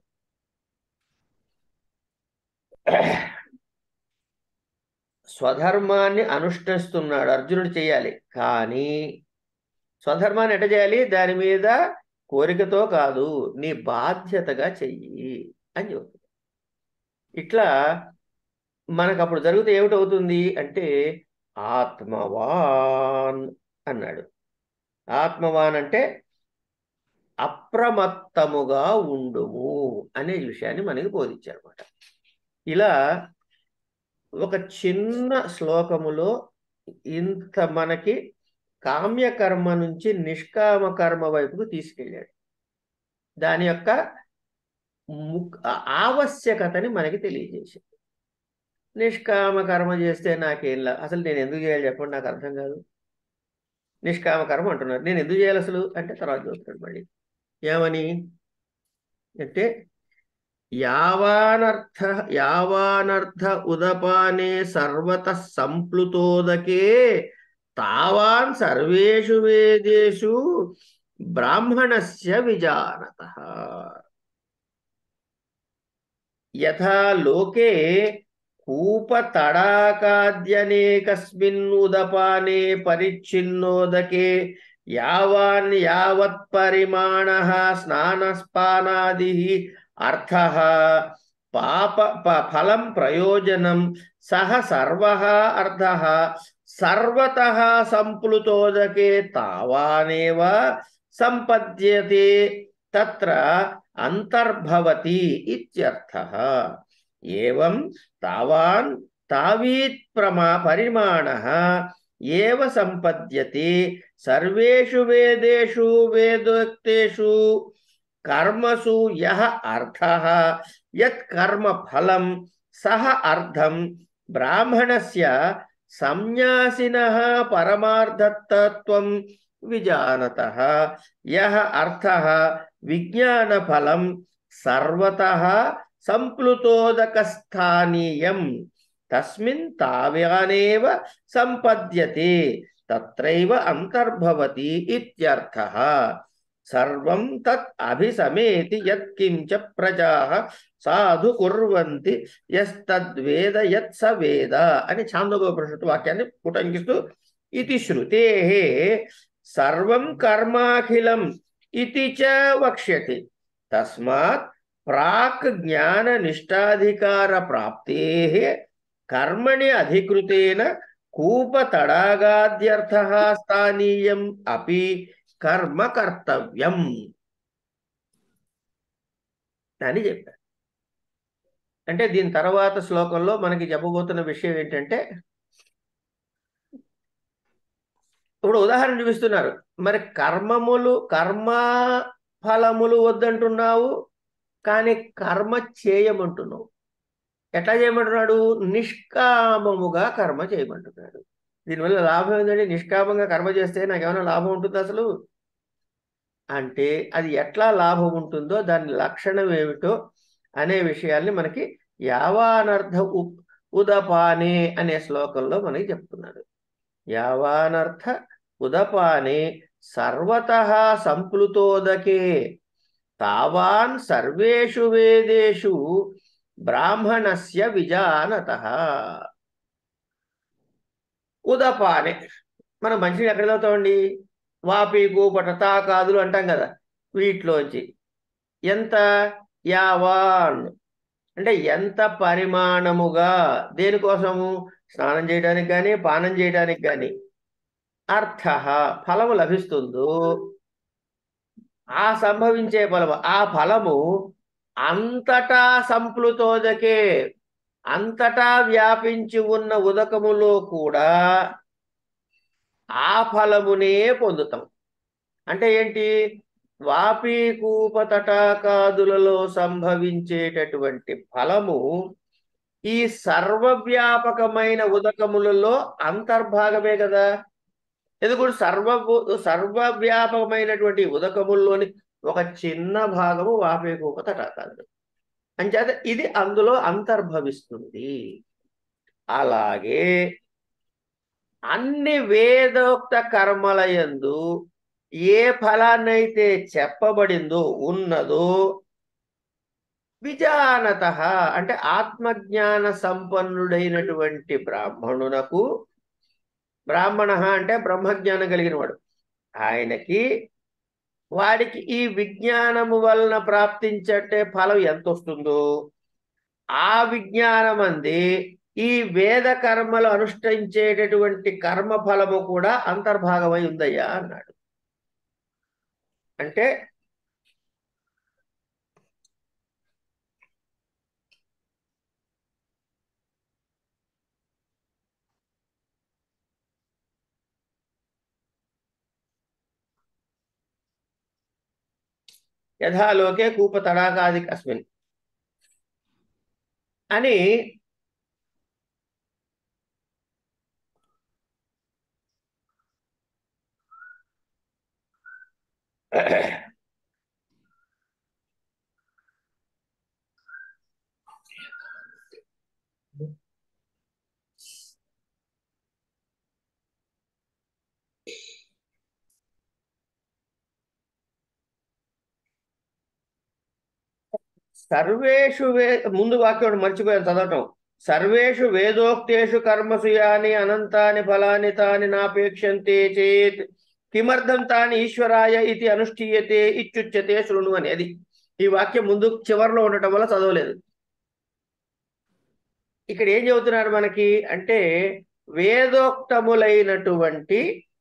స్వధర్మాన్ని అనుష్ఠిస్తున్నాడు, అర్జునుడు చేయాలి. కానీ స్వధర్మాన్ని ఎట చేయాలి? దాని మీద కోరికతో కాదు, నీ బాధ్యతగా చెయ్యి అని చెబుతుంది. ఇట్లా మనకు అప్పుడు జరిగితే ఏమిటవుతుంది అంటే ఆత్మవాన్ అన్నాడు. ఆత్మవాన్ అంటే అప్రమత్తముగా ఉండుము అనే విషయాన్ని మనకి బోధించారు అన్నమాట. ఇలా ఒక చిన్న శ్లోకములో ఇంత మనకి కామ్యకర్మ నుంచి నిష్కామ కర్మ వైపుకు తీసుకెళ్ళాడు. దాని యొక్క ఆవశ్యకతని మనకి తెలియజేసింది. నిష్కామ కర్మ చేస్తే నాకేం లా అసలు నేను ఎందుకు చేయాలి చెప్పండి, నాకు అర్థం కాదు. నిష్కామ కర్మ అంటున్నారు, నేను ఎందుకు చేయాలి అసలు అంటే తర్వాత చూస్తాడు మళ్ళీ. ఏమని అంటే యావానర్థ యావానర్థ ఉదపానే సర్వతః సంప్లుతోదకే తావాన్ సర్వేషు వేదేషు బ్రాహ్మణస్య విజానతః. యథా లోకే కూపతడాకాద్యనేకస్మిన్ ఉదపానే పరిచ్ఛిన్నోదకే యావాన్ యావత్ పరిమాణః స్నానస్పానాదిః అర్థః పాప ప- ఫలం ప్రయోజనం సహ సర్వః అర్థః సర్వతః సంప్లుతోదకే తావానేవ సంపద్యతే తత్ర అంతర్భవతి ఇత్యర్థః. ఏవం తావాన్ తావీత్ ప్రమా పరిమాణః ఏవ సంపద్యతే సర్వేషు వేదేషు వేదోక్తేషు కర్మసు యః అర్థః యత్ కర్మ ఫలం సహ అర్థం బ్రాహ్మణస్య సన్యాసినః పరమార్థతత్వం విజానతః యః అర్థః విజ్ఞానఫలం సర్వతః సంప్లుతోదకస్థానీయం తస్మిన్ తావానేవ సంపద్యతే తత్రైవ అంతర్భవతి ఇత్యర్థః. సర్వం తత్ అభిసమేతి యత్కించ ప్రజాః సాధు కుర్వంతి యస్తద్వేద యత్ స వేద అని ఛాందోగ్యోపనిషత్తు వాక్యాన్ని ఉటంకిస్తూ ఇతి శృతేః సర్వం కర్మాఖిలం ఇతి చ వక్ష్యతే తస్మాత్ ప్రాక్ జ్ఞాన నిష్టాధికార ప్రాప్తేః కర్మణి అధికృతేన కూప తడాగాద్యర్థః స్థానీయం అపి కర్మ కర్తవ్యం అని చెప్పారు. అంటే దీని తర్వాత శ్లోకంలో మనకి చెప్పబోతున్న విషయం ఏంటంటే, ఇప్పుడు ఉదాహరణ చూపిస్తున్నారు. మరి కర్మములు కర్మ ఫలములు వద్దంటున్నావు, కానీ కర్మ చేయమంటున్నావు. ఎట్లా చేయమంటున్నాడు? నిష్కామముగా కర్మ చేయమంటున్నాడు. దీనివల్ల లాభం ఏంటంటే, నిష్కామంగా కర్మ చేస్తే నాకేమైనా లాభం ఉంటుంది అసలు అంటే అది ఎట్లా లాభం ఉంటుందో దాని లక్షణం ఏమిటో అనే విషయాల్ని మనకి యావానర్థ ఉప్ ఉదపానే అనే శ్లోకంలో మనకి చెప్తున్నాడు. యావానర్థ ఉదపానే సర్వతః సంప్లుతోదకే తావాన్ సర్వేషు వేదేషు బ్రాహ్మణస్య విజానతః. ఉదపానే మనం మంచిని ఎక్కడ చదువుతామండి? వాపి కూపట తాకాదులు అంటాం కదా, వీటిలోంచి ఎంత యావాన్ అంటే ఎంత పరిమాణముగా, దేనికోసము? స్నానం చేయడానికి కానీ పానం చేయడానికి కానీ అర్థ ఫలము లభిస్తుందో ఆ సంభవించే ఫలము, ఆ ఫలము అంతటా సంప్లుతోదకే అంతటా వ్యాపించి ఉన్న ఉదకములో కూడా ఆ ఫలమునే పొందుతాం. అంటే ఏంటి? వాపి కూప తటాకాదులలో సంభవించేటటువంటి ఫలము ఈ సర్వవ్యాపకమైన ఉదకములలో అంతర్భాగమే కదా. ఎందుకంటే సర్వ సర్వవ్యాపకమైనటువంటి ఉదకముల్లోని ఒక చిన్న భాగము వాపి కూప తటాకాదులు అంచేత ఇది అందులో అంతర్భవిస్తుంది. అలాగే అన్ని వేదోక్త కర్మలయందు ఏ ఫలాన్నైతే చెప్పబడిందో ఉన్నదో విజానతః అంటే ఆత్మజ్ఞాన సంపన్నుడైనటువంటి బ్రాహ్మణునకు, బ్రాహ్మణ అంటే బ్రహ్మజ్ఞానం కలిగిన వాడు, ఆయనకి వాడికి ఈ విజ్ఞానము వలన ప్రాప్తించటే ఫలం ఎంత వస్తుందో ఆ విజ్ఞానం అంది ఈ వేద కర్మలు అనుష్ఠించేటటువంటి కర్మ ఫలము కూడా అంతర్భాగమై ఉందయ్యా అన్నాడు. అంటే యథాలోకే కూప తడాకాది కస్మిన్ అని సర్వేషు వే ముందు వాక్యం మర్చిపోయాను చదవటం. సర్వేషు వేదోక్తేషు కర్మసు యాని అనంతాని ఫలాని తాని నాపేక్షంతే చేత్ కిమర్థం తాని ఈశ్వరాయ ఇది అనుష్ఠీయతే ఇత్యుచ్యతే శృణు అని. అది ఈ వాక్యం ముందు చివరిలో ఉండటం వల్ల చదవలేదు. ఇక్కడ ఏం చెబుతున్నారు మనకి అంటే, వేదోక్తములైనటువంటి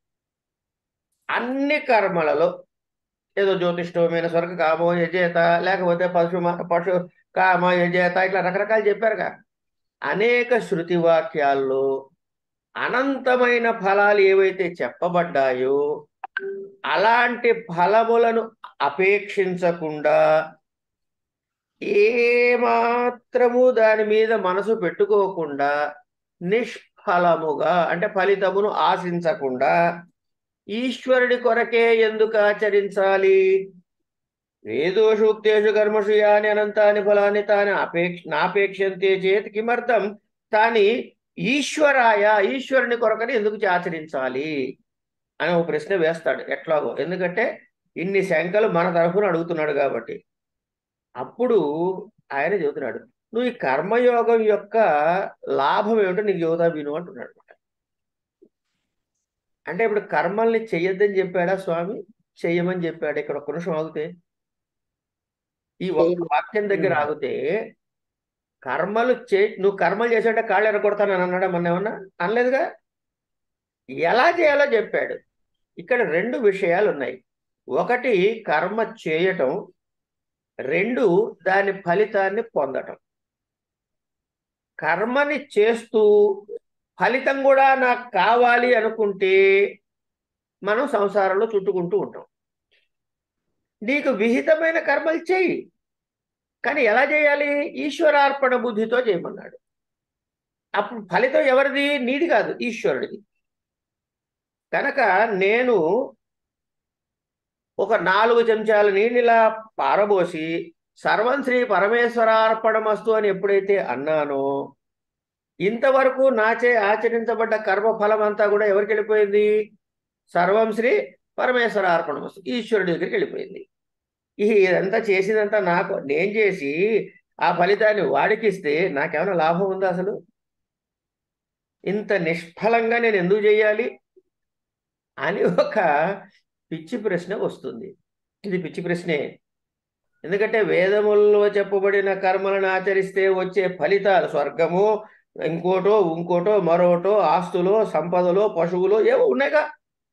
అన్ని కర్మలలో ఏదో జ్యోతిష్ఠమైన స్వర్గ కామో యజేత, లేకపోతే పశు పశు కామ యజేత, ఇట్లా రకరకాలు చెప్పారుగా. అనేక శృతి వాక్యాల్లో అనంతమైన ఫలాలు ఏవైతే చెప్పబడ్డాయో అలాంటి ఫలములను అపేక్షించకుండా ఏమాత్రము దాని మీద మనసు పెట్టుకోకుండా నిష్ఫలముగా అంటే ఫలితమును ఆశించకుండా ఈశ్వరుడి కొరకే ఎందుకు ఆచరించాలి? వేదోషూక్తేషు కర్మషు యాని అనంతాని ఫలాని తాని అపేక్ష నాపేక్షంతే చేత్ కిమర్థం తాని ఈశ్వరాయ ఈశ్వరుని కొరకని ఎందుకు ఆచరించాలి అని ఒక ప్రశ్న వేస్తాడు ఎట్లాగో. ఎందుకంటే ఇన్ని శంకలు మన తరఫున అడుగుతున్నాడు కాబట్టి. అప్పుడు ఆయన చెబుతున్నాడు, నువ్వు ఈ కర్మయోగం యొక్క లాభం ఏమిటో నీకు యోగా విను అంటున్నాడు. అంటే ఇప్పుడు కర్మల్ని చెయ్యొద్దని చెప్పాడా స్వామి? చెయ్యమని చెప్పాడు. ఇక్కడ ఒక్క నిమిషం ఆగితే, ఈ ఒక్క వాక్యం దగ్గర ఆగితే, కర్మలు చే నువ్వు కర్మలు చేసాడంటే కాళ్ళు ఎరగొడతానని అన్నాడా? మొన్న ఏమన్నా అనలేదుగా. ఎలా చేయాలో చెప్పాడు. ఇక్కడ రెండు విషయాలు ఉన్నాయి. ఒకటి కర్మ చేయటం, రెండు దాని ఫలితాన్ని పొందటం. కర్మని చేస్తూ ఫలితం కూడా నాకు కావాలి అనుకుంటే మనం సంసారంలో చుట్టుకుంటూ ఉంటాం. నీకు విహితమైన కర్మలు చేయి, కానీ ఎలా చేయాలి? ఈశ్వరార్పణ బుద్ధితో చేయమన్నాడు. అప్పుడు ఫలితం ఎవరిది? నీది కాదు, ఈశ్వరుడిది. కనుక నేను ఒక నాలుగు చెంచాల నీళ్ళిలా పారబోసి సర్వం శ్రీ పరమేశ్వరార్పణమస్తు అని ఎప్పుడైతే అన్నానో, ఇంతవరకు నాచే ఆచరించబడ్డ కర్మ ఫలం అంతా కూడా ఎవరికి వెళ్ళిపోయింది? సర్వం శ్రీ పరమేశ్వరార్పణమస్తు, ఈశ్వరుడి దగ్గరికి వెళ్ళిపోయింది. ఇదంతా చేసిందంతా నాకు నేను చేసి ఆ ఫలితాన్ని వాడికిస్తే నాకేమైనా లాభం ఉందా? అసలు ఇంత నిష్ఫలంగా నేను ఎందుకు చేయాలి అని ఒక పిచ్చి ప్రశ్న వస్తుంది. ఇది పిచ్చి ప్రశ్నే. ఎందుకంటే వేదముల్లో చెప్పబడిన కర్మలను ఆచరిస్తే వచ్చే ఫలితాలు స్వర్గము, ఇంకోటో ఇంకోటో మరోటో, ఆస్తులో, సంపదలో, పశువులో ఏవో ఉన్నాయిగా.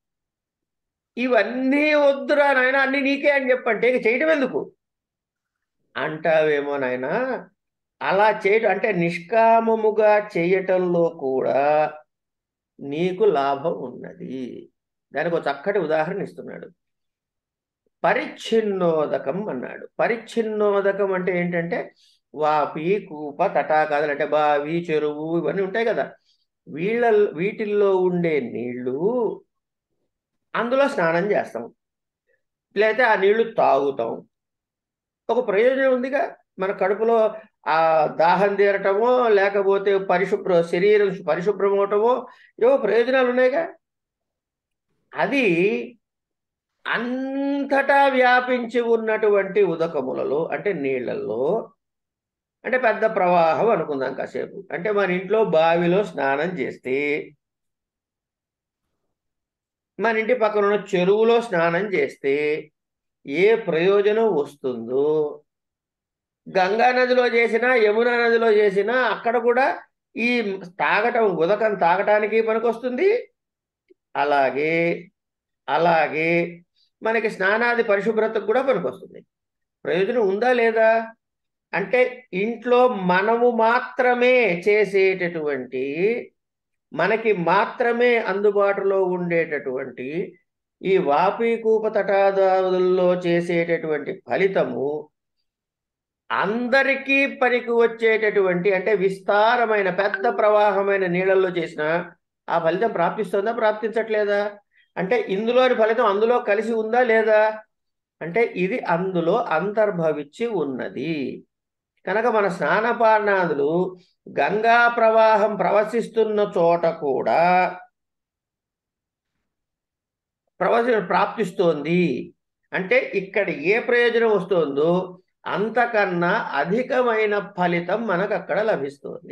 ఇవన్నీ వద్దురా నాయన, అన్ని నీకే అని చెప్పంటే ఇక చేయటం ఎందుకు అంటావేమో నాయన. అలా చేయటం అంటే నిష్కామముగా చేయటంలో కూడా నీకు లాభం ఉన్నది. దానికి ఒక చక్కటి ఉదాహరణ ఇస్తున్నాడు. పరిచ్ఛిన్నోదకం అన్నాడు. పరిచ్ఛిన్నోదకం అంటే ఏంటంటే వాపి, కూప, తటాకాదులు అంటే బావి, చెరువు ఇవన్నీ ఉంటాయి కదా. వీళ్ళ వీటిల్లో ఉండే నీళ్లు అందులో స్నానం చేస్తాం, లేకపోతే ఆ నీళ్లు తాగుతాం. ఒక ప్రయోజనం ఉందిగా. మన కడుపులో ఆ దాహం తీరటమో, లేకపోతే పరిశుభ్ర శరీరం పరిశుభ్రం అవటమో ఏవో ప్రయోజనాలు ఉన్నాయిగా. అది అంతటా వ్యాపించి ఉన్నటువంటి ఉదకములలో అంటే నీళ్లలో, అంటే పెద్ద ప్రవాహం అనుకుందాం కాసేపు. అంటే మన ఇంట్లో బావిలో స్నానం చేస్తే, మన ఇంటి పక్కన ఉన్న చెరువులో స్నానం చేస్తే ఏ ప్రయోజనం వస్తుందో, గంగా నదిలో చేసినా యమునా నదిలో చేసినా అక్కడ కూడా ఈ తాగటం ఉదకం తాగటానికి పనికొస్తుంది. అలాగే అలాగే మనకి స్నానాది పరిశుభ్రతకు కూడా పనికొస్తుంది. ప్రయోజనం ఉందా లేదా అంటే, ఇంట్లో మనము మాత్రమే చేసేటటువంటి, మనకి మాత్రమే అందుబాటులో ఉండేటటువంటి ఈ వాపి, కూప, తటాదాదుల్లో చేసేటటువంటి ఫలితము అందరికీ పనికి వచ్చేటటువంటి అంటే విస్తారమైన పెద్ద ప్రవాహమైన నీళ్ళల్లో చేసిన ఆ ఫలితం ప్రాప్తిస్తుందా ప్రాప్తించట్లేదా? అంటే ఇందులోని ఫలితం అందులో కలిసి ఉందా లేదా అంటే ఇది అందులో అంతర్భవించి ఉన్నది. కనుక మన స్నానపానాదులు గంగా ప్రవాహం ప్రవశిస్తున్న చోట కూడా ప్రవశ ప్రాప్తిస్తోంది. అంటే ఇక్కడ ఏ ప్రయోజనం వస్తుందో అంతకన్నా అధికమైన ఫలితం మనకు అక్కడ లభిస్తుంది.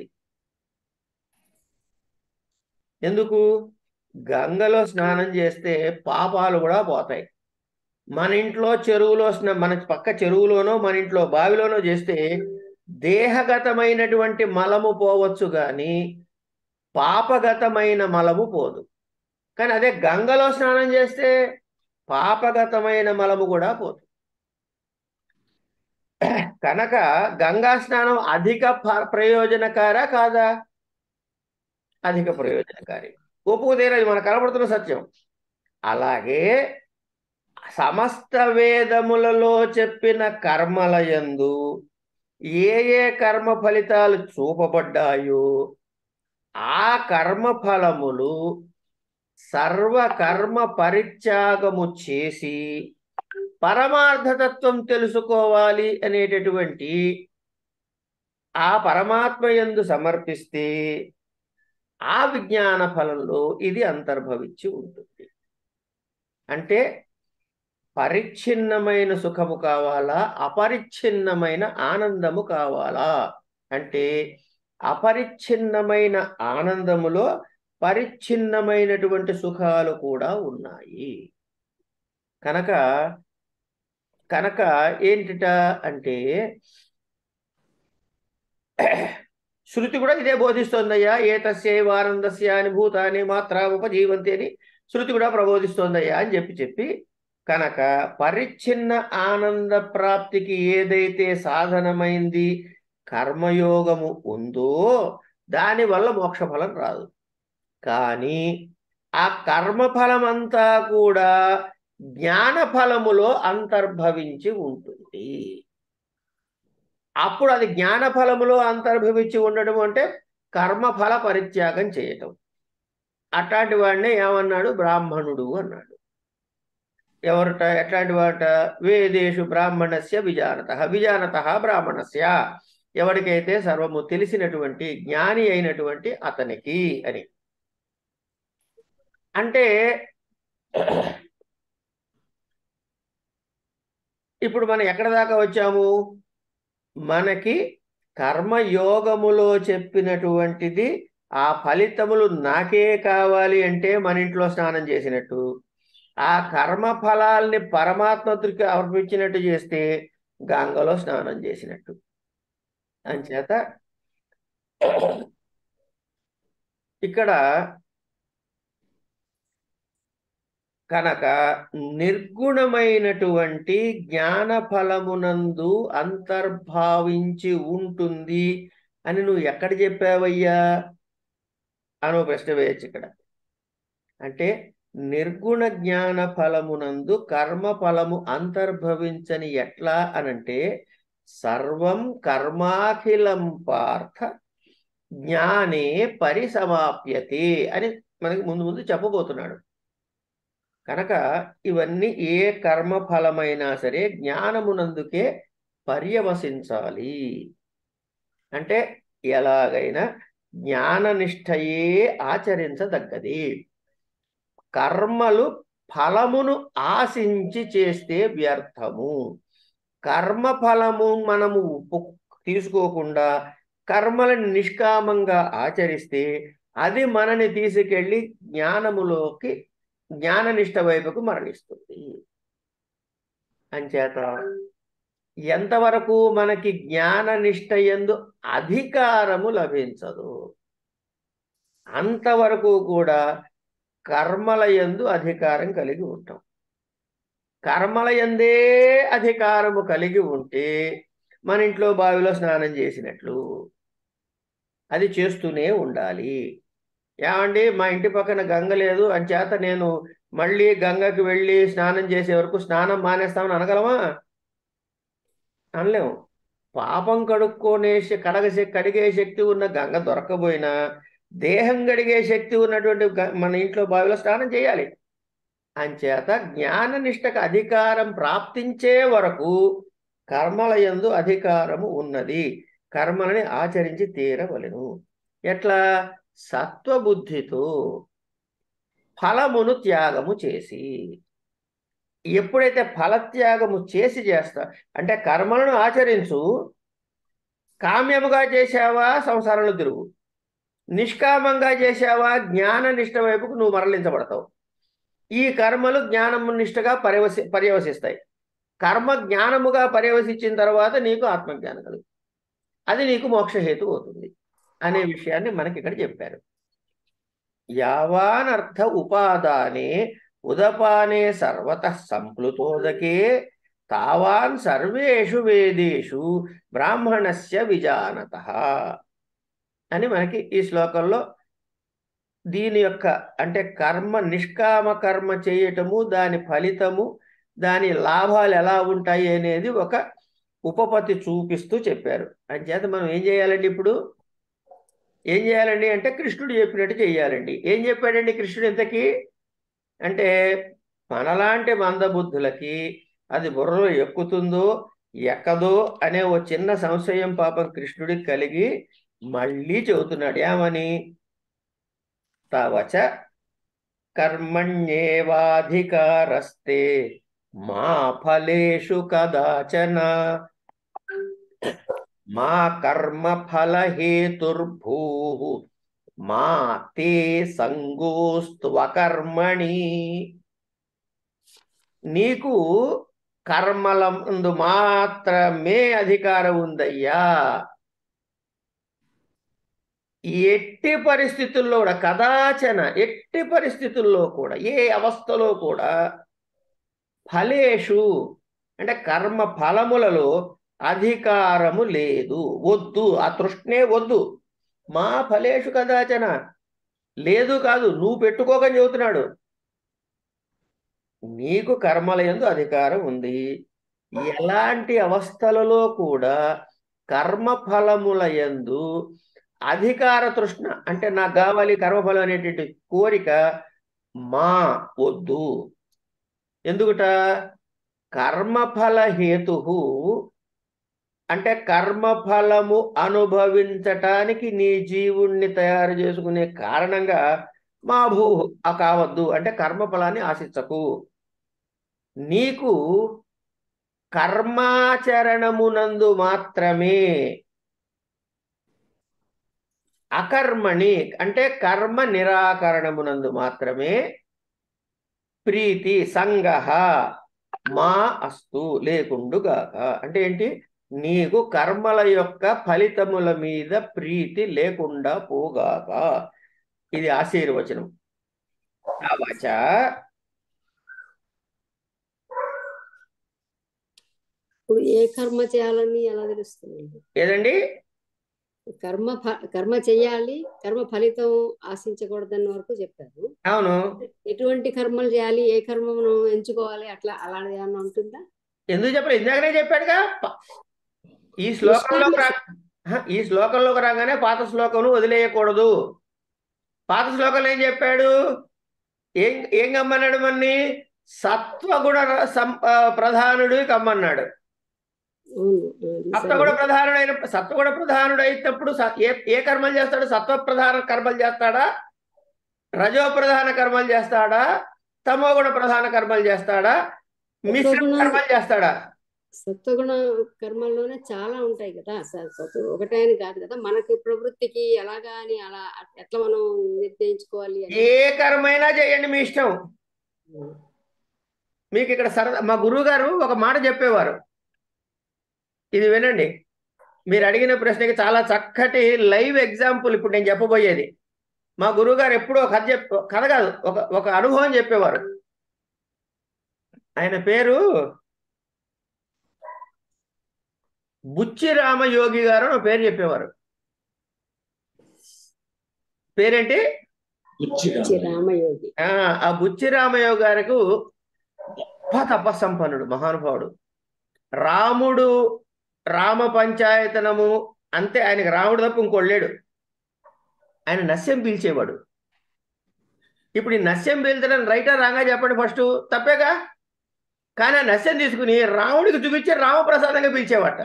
ఎందుకు? గంగలో స్నానం చేస్తే పాపాలు కూడా పోతాయి. మన ఇంట్లో చెరువులో స్నా మన పక్క చెరువులోనో మన ఇంట్లో బావిలోనో చేస్తే దేహగతమైనటువంటి మలము పోవచ్చు కానీ పాపగతమైన మలము పోదు. కానీ అదే గంగలో స్నానం చేస్తే పాపగతమైన మలము కూడా పోదు. కనుక గంగా స్నానం అధిక ప్రయోజనకారా కాదా? అధిక ప్రయోజనకారి. ఒప్పుకుతేరది మనకు కనబడుతున్న సత్యం. అలాగే సమస్త వేదములలో చెప్పిన కర్మలయందు ఏ ఏ కర్మ ఫలితాలు చూపబడ్డాయో ఆ కర్మ ఫలములు సర్వకర్మ పరిత్యాగము చేసి పరమార్థతత్వం తెలుసుకోవాలి అనేటటువంటి ఆ పరమాత్మ యందు సమర్పిస్తే ఆ విజ్ఞాన ఫలంలో ఇది అంతర్భవించి ఉంటుంది. అంటే పరిచ్ఛిన్నమైన సుఖము కావాలా, అపరిచ్ఛిన్నమైన ఆనందము కావాలా అంటే అపరిచ్ఛిన్నమైన ఆనందములో పరిచ్ఛిన్నమైనటువంటి సుఖాలు కూడా ఉన్నాయి. కనుక కనుక ఏంటిట అంటే శృతి కూడా ఇదే బోధిస్తోందయ్యా. ఏతస్యైవానందస్య అని భూతాన్ని మాత్ర ఉపజీవంతి అని శృతి కూడా ప్రబోధిస్తోందయ్యా అని చెప్పి చెప్పి కనుక పరిచ్ఛిన్న ఆనంద ప్రాప్తికి ఏదైతే సాధనమైంది కర్మయోగము ఉందో దానివల్ల మోక్షఫలం రాదు. కానీ ఆ కర్మఫలమంతా కూడా జ్ఞానఫలములో అంతర్భవించి ఉంటుంది. అప్పుడు అది జ్ఞానఫలములో అంతర్భవించి ఉండడం అంటే కర్మఫల పరిత్యాగం చేయటం. అట్లాంటి వాడినే ఏమన్నాడు? బ్రాహ్మణుడు అన్నాడు. ఎవరట? ఎట్లాంటి వాట? వేదేషు బ్రాహ్మణస్య విజానత విజానత బ్రాహ్మణస్య, ఎవరికైతే సర్వము తెలిసినటువంటి జ్ఞాని అయినటువంటి అతనికి అని. అంటే ఇప్పుడు మనం ఎక్కడ దాకా వచ్చాము? మనకి కర్మయోగములో చెప్పినటువంటిది ఆ ఫలితములు నాకే కావాలి అంటే మన ఇంట్లో స్నానం చేసినట్టు, ఆ కర్మ ఫలాల్ని పరమాత్మకి అర్పించినట్టు చేస్తే గంగలో స్నానం చేసినట్టు. అంచేత ఇక్కడ కనుక నిర్గుణమైనటువంటి జ్ఞాన ఫలమునందు అంతర్భావించి ఉంటుంది అని నువ్వు ఎక్కడ చెప్పావయ్యా అనో ప్రశ్న వేయచ్చు ఇక్కడ. అంటే నిర్గుణ జ్ఞాన ఫలమునందు కర్మ ఫలము అంతర్భవించని ఎట్లా అనంటే సర్వం కర్మాఖిలం పార్థ జ్ఞానే పరిసమాప్యతే అని మనకి ముందు ముందు చెప్పబోతున్నాడు. కనుక ఇవన్నీ ఏ కర్మ ఫలమైనా సరే జ్ఞానమునందుకే పర్యవసించాలి. అంటే ఎలాగైనా జ్ఞాననిష్టయే ఆచరించదగ్గది. కర్మలు ఫలమును ఆశించి చేస్తే వ్యర్థము. కర్మ ఫలము మనము తీసుకోకుండా కర్మలను నిష్కామంగా ఆచరిస్తే అది మనని తీసుకెళ్ళి జ్ఞానములోకి జ్ఞాననిష్ట వైపుకు మరణిస్తుంది. అంచేత ఎంతవరకు మనకి జ్ఞాననిష్ట యందు అధికారము లభించదు అంతవరకు కూడా కర్మల యందు అధికారం కలిగి ఉంటాం. కర్మల యందే అధికారము కలిగి ఉంటే మన ఇంట్లో బావిలో స్నానం చేసినట్లు అది చేస్తూనే ఉండాలి. ఏమండి మా ఇంటి పక్కన గంగ లేదు అంచేత నేను మళ్ళీ గంగకి వెళ్ళి స్నానం చేసే వరకు స్నానం మానేస్తామని అనగలమా? అనలేము. పాపం కడుక్కొనే కడగ కడిగే శక్తి ఉన్న గంగ దొరకబోయినా దేహం కడిగే శక్తి ఉన్నటువంటి మన ఇంట్లో బావిలో స్నానం చేయాలి. అంచేత జ్ఞాననిష్టకు అధికారం ప్రాప్తించే వరకు కర్మల యందు అధికారము ఉన్నది. కర్మలని ఆచరించి తీరవలెను. ఎట్లా? సత్వబుద్ధితో ఫలమును త్యాగము చేసి. ఎప్పుడైతే ఫలత్యాగము చేసి చేస్తా అంటే కర్మలను ఆచరించు, కామ్యముగా చేశావా సంసారంలో తిరుగు, నిష్కామంగా చేశావా జ్ఞాన నిష్ట వైపుకు నువ్వు మరలించబడతావు. ఈ కర్మలు జ్ఞానము నిష్టగా పర్యవసి పర్యవసిస్తాయి. కర్మ జ్ఞానముగా పర్యవసించిన తర్వాత నీకు ఆత్మజ్ఞానం కలుగు, అది నీకు మోక్షహేతు అవుతుంది అనే విషయాన్ని మనకి ఇక్కడ చెప్పారు. యావానర్థ ఉపాదానే ఉదపానే సర్వతః సంప్లుతోదకే తావాన్ సర్వేషు వేదేషు బ్రాహ్మణస్య విజానతః అని మనకి ఈ శ్లోకంలో దీని యొక్క అంటే కర్మ నిష్కామ కర్మ చేయటము, దాని ఫలితము, దాని లాభాలు ఎలా ఉంటాయి అనేది ఒక ఉపపత్తి చూపిస్తూ చెప్పారు. అంచేత మనం ఏం చేయాలండి? ఇప్పుడు ఏం చేయాలండి అంటే కృష్ణుడు చెప్పినట్టు చేయాలండి. ఏం చెప్పాడండి కృష్ణుడు ఇంతకీ అంటే మనలాంటి మందబుద్ధులకి అది బుర్రలో ఎక్కుతుందో ఎక్కదో అనే ఓ చిన్న సంశయం పాపం కృష్ణుడికి కలిగి మళ్ళీ చెబుతున్నాడు. ఏమని? తవచ కర్మణ్యేవాధికారస్తే మా ఫలేషు కదాచన మా కర్మ ఫలహేతుర్భూ మా తే సంగోస్త్వకర్మణి. నీకు కర్మల ముందు మాత్రమే అధికారం ఉందయ్యా. ఎట్టి పరిస్థితుల్లో కూడా కదాచన ఎట్టి పరిస్థితుల్లో కూడా ఏ అవస్థలో కూడా ఫలేషు అంటే కర్మ ఫలములలో అధికారము లేదు, వద్దు, ఆ తృష్ణే వద్దు. మా ఫలేషు కదాచన లేదు కాదు, నువ్వు పెట్టుకోకని చెబుతున్నాడు. నీకు కర్మల యందు అధికారం ఉంది. ఎలాంటి అవస్థలలో కూడా కర్మ ఫలముల యందు అధికార తృష్ణ అంటే నాకు కావాలి కర్మఫలం అనేటువంటి కోరిక మా వద్దు. ఎందుకుట? కర్మఫల హేతు అంటే కర్మఫలము అనుభవించటానికి నీ జీవుణ్ణి తయారు చేసుకునే కారణంగా మా భూ ఆ కావద్దు అంటే కర్మఫలాన్ని ఆశించకు. నీకు కర్మాచరణమునందు మాత్రమే, అకర్మణి అంటే కర్మ నిరాకరణమునందు మాత్రమే ప్రీతి సంగహ మా అస్తు లేకుండుగాక. అంటే ఏంటి? నీకు కర్మల యొక్క ఫలితముల మీద ప్రీతి లేకుండా పోగాక. ఇది ఆశీర్వచనం. అవచ ఇప్పుడు ఏ కర్మ చేయాలని ఎలా తెలుస్తుంది? ఏదండి? కర్మ ఫ- కర్మ చేయాలి, కర్మ ఫలితం ఆశించకూడదన్న వరకు చెప్పారు. అవును. ఎటువంటి కర్మలు చేయాలి, ఏ కర్మను ఎంచుకోవాలి, అట్లా అలాంటిది ఏమన్నా ఉంటుందా? ఎందుకు చెప్పలేదు? ఇందాకనే చెప్పాడుగా. ప- ఈ శ్లోకంలోకి రా హ, ఈ శ్లోకంలోకి రాగానే పాత శ్లోకం వదిలేయకూడదు. పాత శ్లోకంలో ఏం చెప్పాడు? ఏం ఏం కమ్మన్నాడు? మన్ని సత్వగుణ ర- సం- ఆ, ప్రధానుడు కమ్మన్నాడు. అవును, అది సత్వగుణ సరే. ప్రధానుడైన సత్వగుణ ప్రధానుడు అయినప్పుడు స- ఏ ఏ కర్మలు చేస్తాడు? సత్వ ప్రధాన కర్మలు చేస్తాడా? రజో ప్రధాన కర్మలు చేస్తాడా? తమోగుణ ప్రధాన కర్మలు చేస్తాడా? మిశ్రమ సత్వగుణ కర్మలు చేస్తాడా? సత్వగుణ కర్మల్లోనే చాలా ఉంటాయి కదా. స- సత్వ ఒకటే అని కాదు కదా, మనకి ప్రవృత్తికి ఎలాగా అని అలా ఎట్లా మనం నిర్ణయించుకోవాలి అని. ఏ కర్మైనా చేయండి, మీ ఇష్టం. మీకు ఇక్కడ సరదా మా గురువు గారు ఒక మాట చెప్పేవారు, ఇది వినండి. మీరు అడిగిన ప్రశ్నకి చాలా చక్కటి లైవ్ ఎగ్జాంపుల్ ఇప్పుడు నేను చెప్పబోయేది. మా గురువు గారు ఎప్పుడూ ఒక కథ చెప్ కథ కాదు ఒక ఒక అనుభవం చెప్పేవారు. ఆయన పేరు బుచ్చి రామయోగి గారు అని ఒక పేరు చెప్పేవారు. పేరేంటి? చి రామయోగి. ఆ ఆ బుచ్చి రామయోగి గారికి గొప్ప తపస్సంపన్నుడు, మహానుభావుడు. రాముడు రామ పంచాయతనము అంతే, ఆయనకి రాముడు తప్ప ఇంకోడు లేడు. ఆయన నస్యం పీల్చేవాడు. ఇప్పుడు ఈ నస్యం పీల్చడం రైటా రాంగా చెప్పండి? ఫస్ట్ తప్పేగా. కానీ ఆ నస్యం తీసుకుని రాముడికి చూపించి రామప్రసాదంగా పిలిచేవాట.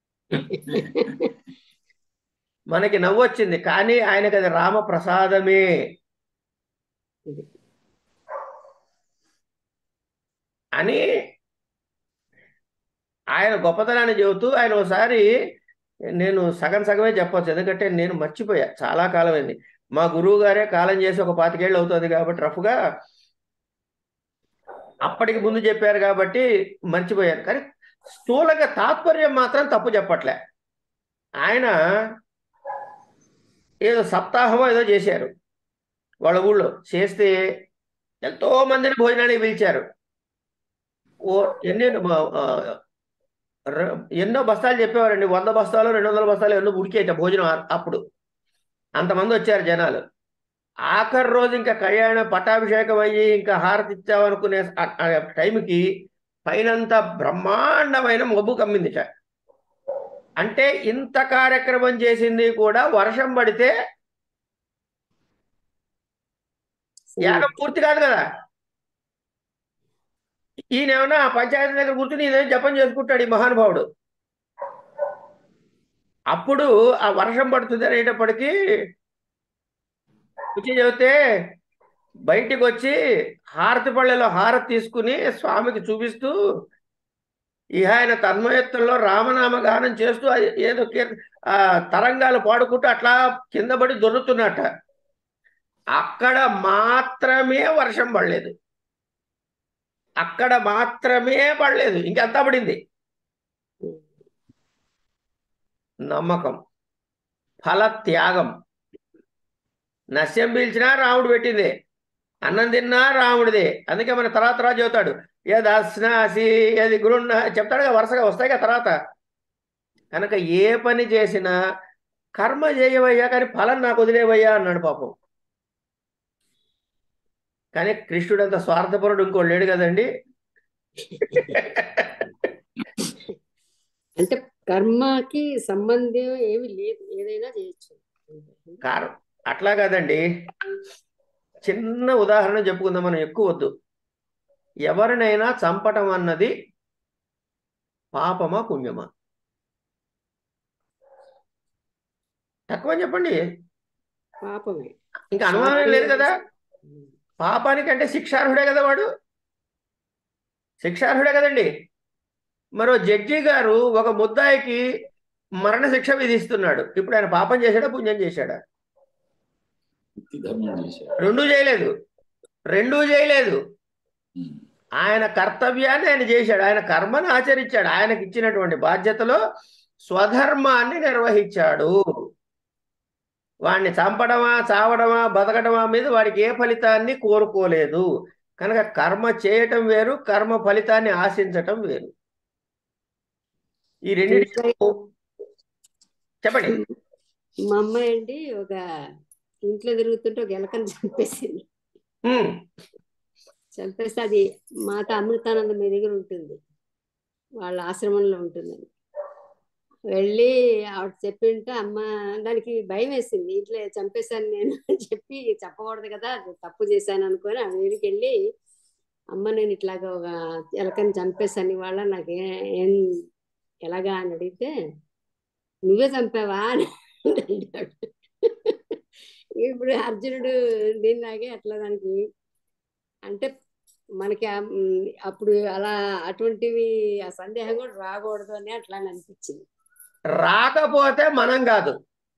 మనకి నవ్వొచ్చింది, కానీ ఆయనకు అది రామప్రసాదమే. అని ఆయన గొప్పతనాన్ని చెబుతూ ఆయన ఒకసారి, నేను సగం సగమే చెప్పొచ్చు ఎందుకంటే నేను మర్చిపోయా, చాలా కాలం అయింది. మా గురువు గారే కాలం చేసి ఒక పాతికేళ్ళు అవుతుంది కాబట్టి రఫ్గా అప్పటికి ముందు చెప్పారు కాబట్టి మర్చిపోయాను. కానీ స్థూలంగా తాత్పర్యం మాత్రం తప్పు చెప్పట్లే. ఆయన ఏదో సప్తాహమో ఏదో చేశారు వాళ్ళ ఊళ్ళో. చేస్తే ఎంతో మందిని భోజనానికి పిలిచారు. ఓ ఎన్ని ఎన్నో బస్తాలు చెప్పేవారండి, వంద బస్తాలు రెండు వందల బస్తాలు ఎన్నో ఉడికేట భోజనం అప్పుడు. అంతమంది వచ్చారు జనాలు. ఆఖరి రోజు ఇంకా కళ్యాణం పట్టాభిషేకం అయ్యి ఇంకా హారతి ఇచ్చామనుకునే టైంకి పైనంతా బ్రహ్మాండమైన మబ్బు కమ్మిందిట. అంటే ఇంత కార్యక్రమం చేసింది కూడా వర్షం పడితే యాగం పూర్తి కాదు కదా. ఈయనేమన్నా పంచాయతీ దగ్గర కూర్చుని ఇదే జపం చేసుకుంటాడు ఈ మహానుభావుడు. అప్పుడు ఆ వర్షం పడుతుంది అనేటప్పటికీ వచ్చి చెబితే బయటికి వచ్చి హారతి పళ్ళెలో హారతి తీసుకుని స్వామికి చూపిస్తూ ఇహ ఆయన తన్మయత్వంలో రామనామ గానం చేస్తూ ఏదో ఆ తరంగాలు పాడుకుంటూ అట్లా కింద పడి దొరుకుతున్నట్ట. అక్కడ మాత్రమే వర్షం పడలేదు, అక్కడ మాత్రమే పడలేదు, ఇంకెంతా పడింది. నమ్మకం, ఫల త్యాగం. నస్యం పీల్చినా రాముడు పెట్టిందే, అన్నం తిన్నా రాముడిదే. అందుకే మన తర్వాత తర్వాత చెబుతాడు ఏది అస్నాసి ఏది గురున్న చెప్తాడుగా, వరుసగా వస్తాయి కదా తర్వాత. కనుక ఏ పని చేసినా కర్మ చేయవయ్యా కానీ ఫలం నాకు వదిలేవయ్యా అన్నాడు పాపం. కానీ కృష్ణుడు అంత స్వార్థపరుడు ఇంకోటి లేడు కదండి. అంటే కర్మకి సంబంధం ఏమి లేదు, ఏదైనా చేయొచ్చు. కారు అట్లా కాదండి. చిన్న ఉదాహరణ చెప్పుకుందాం, మనం ఎక్కువ వద్దు. ఎవరినైనా చంపటం అన్నది పాపమా పుణ్యమా? తక్కువ చెప్పండి, పాపమే. ఇంకా అనుమానం లేదు కదా. పాపానికంటే శిక్షార్హుడే కదా వాడు, శిక్షార్హుడే కదండి. మరో జడ్జి గారు ఒక ముద్దాయికి మరణ శిక్ష విధిస్తున్నాడు. ఇప్పుడు ఆయన పాపం చేశాడా పుణ్యం చేశాడా? రెండూ చేయలేదు, రెండూ చేయలేదు. ఆయన కర్తవ్యాన్ని ఆయన చేశాడు, ఆయన కర్మను ఆచరించాడు, ఆయనకి ఇచ్చినటువంటి బాధ్యతలో స్వధర్మాన్ని నిర్వహించాడు. వాడిని చంపడమా చావడమా బతకడమా మీద వాడికి ఏ ఫలితాన్ని కోరుకోలేదు. కనుక కర్మ చేయటం వేరు, కర్మ ఫలితాన్ని ఆశించటం వేరు. ఈ రెండింటి చెప్పండి. మా అమ్మాయి అండి ఒక ఇంట్లో తిరుగుతుంటే ఒక ఎలకని చంపేసింది. చంపేస్తే అది మాత అమృతానందం మీ దగ్గర ఉంటుంది, వాళ్ళ ఆశ్రమంలో ఉంటుందని వెళ్ళి ఆవిడ చెప్పింటే అమ్మ దానికి భయం వేసింది. ఇంట్లో చంపేశాను నేను అని చెప్పి చెప్పకూడదు కదా, తప్పు చేశాను అనుకొని ఆ వీరికి వెళ్ళి అమ్మ నేను ఇట్లాగా ఒక ఎలకని చంపేశాను ఇవాళ, నాకు ఏం ఎలాగా అని అడిగితే నువ్వే చంపావా అని అంటాడు. ఇప్పుడు అర్జునుడు దీనిలాగే అట్లా దానికి అంటే మనకి అప్పుడు అలా అటువంటివి ఆ సందేహం కూడా రాకూడదు అని అట్లా అనిపించింది. రాకపోతే మనం కాదు,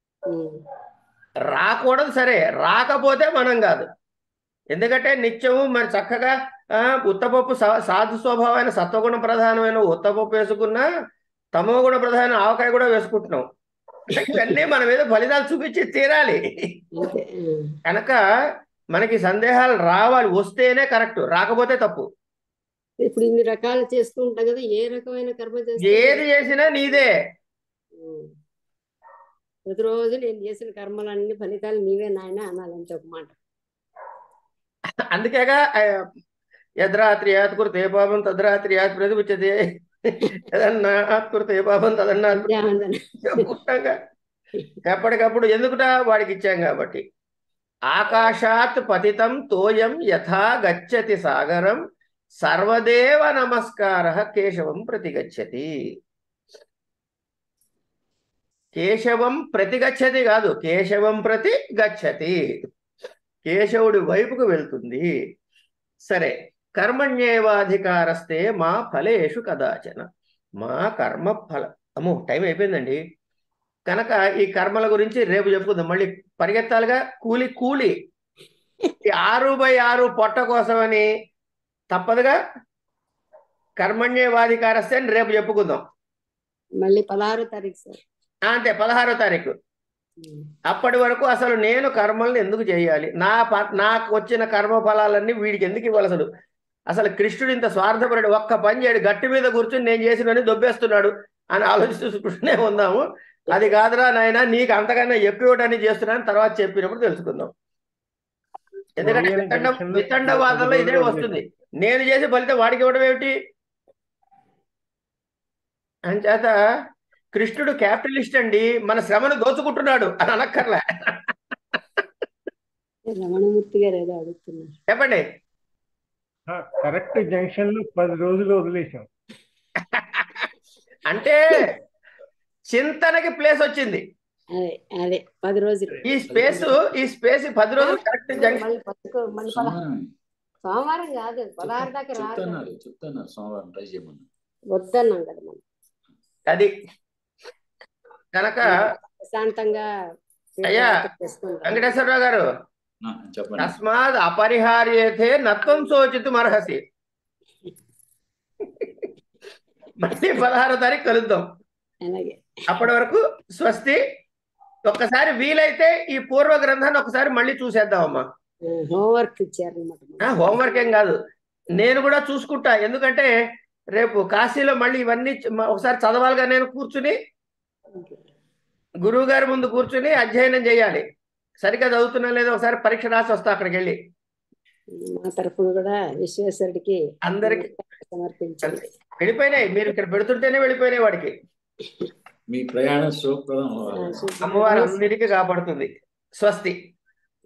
రాకూడదు సరే, రాకపోతే మనం కాదు. ఎందుకంటే నిత్యము మరి చక్కగా ఉత్తపప్పు సాధు స్వభావమైన సత్వగుణ ప్రధానమైన ఉత్తపప్పు వేసుకున్నా తమో గుణ ప్రధాన ఆవకాయ కూడా వేసుకుంటున్నాం. ఇవన్నీ మన మీద ఫలితాలు చూపించి తీరాలి. కనుక మనకి సందేహాలు రావాలి, వస్తేనే కరెక్ట్, రాకపోతే తప్పు. ఇప్పుడు ఇన్ని రకాలు చేస్తూ ఉంటాం కదా, ఏ రకమైన కర్మ చేస్తే ఏది చేసినా నీదే. ప్రతిరోజు నేను చేసిన కర్మలన్నీ ఫలితాలు నీవే నాయన అనాలంటే ఒక మాట. అందుకేగా యద్రాత్రి యాత్ కురుతే పాపం తద్రాత్రి యాత్ ప్రతిపుచ్చతే, యదన్నాత్ కురుతే పాపం తదన్నాత్ చెప్పుకుంటాంగా ఎప్పటికప్పుడు. ఎందుకుట వాడికి ఇచ్చాం కాబట్టి. ఆకాశాత్ పతితం తోయం యథా గచ్చతి సాగరం సర్వదేవ నమస్కార కేశవం ప్రతిగచ్చతి. కేశవం ప్రతిగచ్చతి కాదు, కేశవం ప్రతి గచ్చతి, కేశవుడి వైపుకు వెళ్తుంది. సరే, కర్మణ్యేవాధికారస్తే మా ఫలేషు కదాచన. మా కర్మ ఫల అమ్మో టైం అయిపోయిందండి. కనుక ఈ కర్మల గురించి రేపు చెప్పుకుందాం. మళ్ళీ పరిగెత్తాలిగా, కూలి కూలి ఈ ఆరు బై ఆరు పొట్ట కోసమని తప్పదుగా. కర్మణ్యేవాధికారస్తే అని రేపు చెప్పుకుందాం. మళ్ళీ పదహారో తారీఖు సార్. అంతే, పదహారో తారీఖు. అప్పటి వరకు అసలు నేను కర్మల్ని ఎందుకు చేయాలి, నా ప- నాకు వచ్చిన కర్మ ఫలాలన్నీ వీడికి ఎందుకు ఇవ్వాలి? అసలు అసలు కృష్ణుడు ఇంత స్వార్థపరుడు, ఒక్క పని చేయడు, గట్టి మీద కూర్చుని నేను చేసినవన్నీ దొబ్బేస్తున్నాడు అని ఆలోచిస్తూనే ఉందాము. అది కాదురా నాయన, నీకు అంతకన్నా ఎక్కువని చేస్తున్నాను తర్వాత చెప్పినప్పుడు తెలుసుకుందాం. ఎందుకంటే వితండ వితండవాదంలో ఇదే వస్తుంది. నేను చేసే ఫలితం వాడికి ఇవ్వడం ఏమిటి? అంచేత కృష్ణుడు క్యాపిటలిస్ట్ అండి, మన శ్రమను దోచుకుంటున్నాడు అని అనక్కర్లే. రమణమూర్తి గారు ఏదో అడుగుతున్నారు. చెప్పండి. కరెక్ట్ జంక్షన్ లో పది రోజులు వదిలేసాం. అంటే చింతనకి ప్లేస్ వచ్చింది. అదే అదే పది రోజులు ఈ స్పేస్ ఈ స్పేస్ పది రోజులు కరెక్ట్ జంక్షన్. మళ్ళీ పట్టుకో మళ్ళీ పద- సోమవారం సోమవారం కాదు పదహారు దాకా రాదు. చెప్తున్నారు చెప్తున్నారు సోమవారం ట్రై చేయమని. వద్దన్నాం కదా మనం. అది కనుక ప్రశాంతంగా అయ్యా చేసుకుందాం. వెంకటేశ్వరరావు గారు, ఆ, చెప్పండి. తస్మాత్ అపరిహార్యేతే నత్వం శోచితుం అర్హసి. మళ్ళీ పదహారో తారీఖు కలుద్దాం. అలాగే అప్పటి వరకు స్వస్తి. ఒక్కసారి వీలైతే ఈ పూర్వ గ్రంథాన్ని ఒకసారి మళ్ళీ చూసేద్దామమ్మా. హోంవర్క్ ఇచ్చారనమాట. హోంవర్క్ ఏం కాదు, నేను కూడా చూసుకుంటా. ఎందుకంటే రేపు కాశీలో మళ్ళీ ఇవన్నీ చ- మ- ఒకసారి చదవాలిగా. నేను కూర్చుని గురువు గారి ముందు కూర్చుని అధ్యయనం చేయాలి. సరిగ్గా చదువుతున్నా లేదో ఒకసారి పరీక్ష రాసి వస్తా అక్కడికి వెళ్ళి. మా తరఫున కూడా విశ్వేశ్వరుడికి అందరికి సమర్పించండి. వెళ్ళిపోయినాయి, మీరు ఇక్కడ పెడుతుంటేనే వెళ్ళిపోయినాయి వాడికి. మీ ప్రయాణం సుఖప్రదం ఆ, అవ్వాలి. శుభ్రం. అమ్మవారు అందరికీ కాపాడుతుంది. స్వస్తి.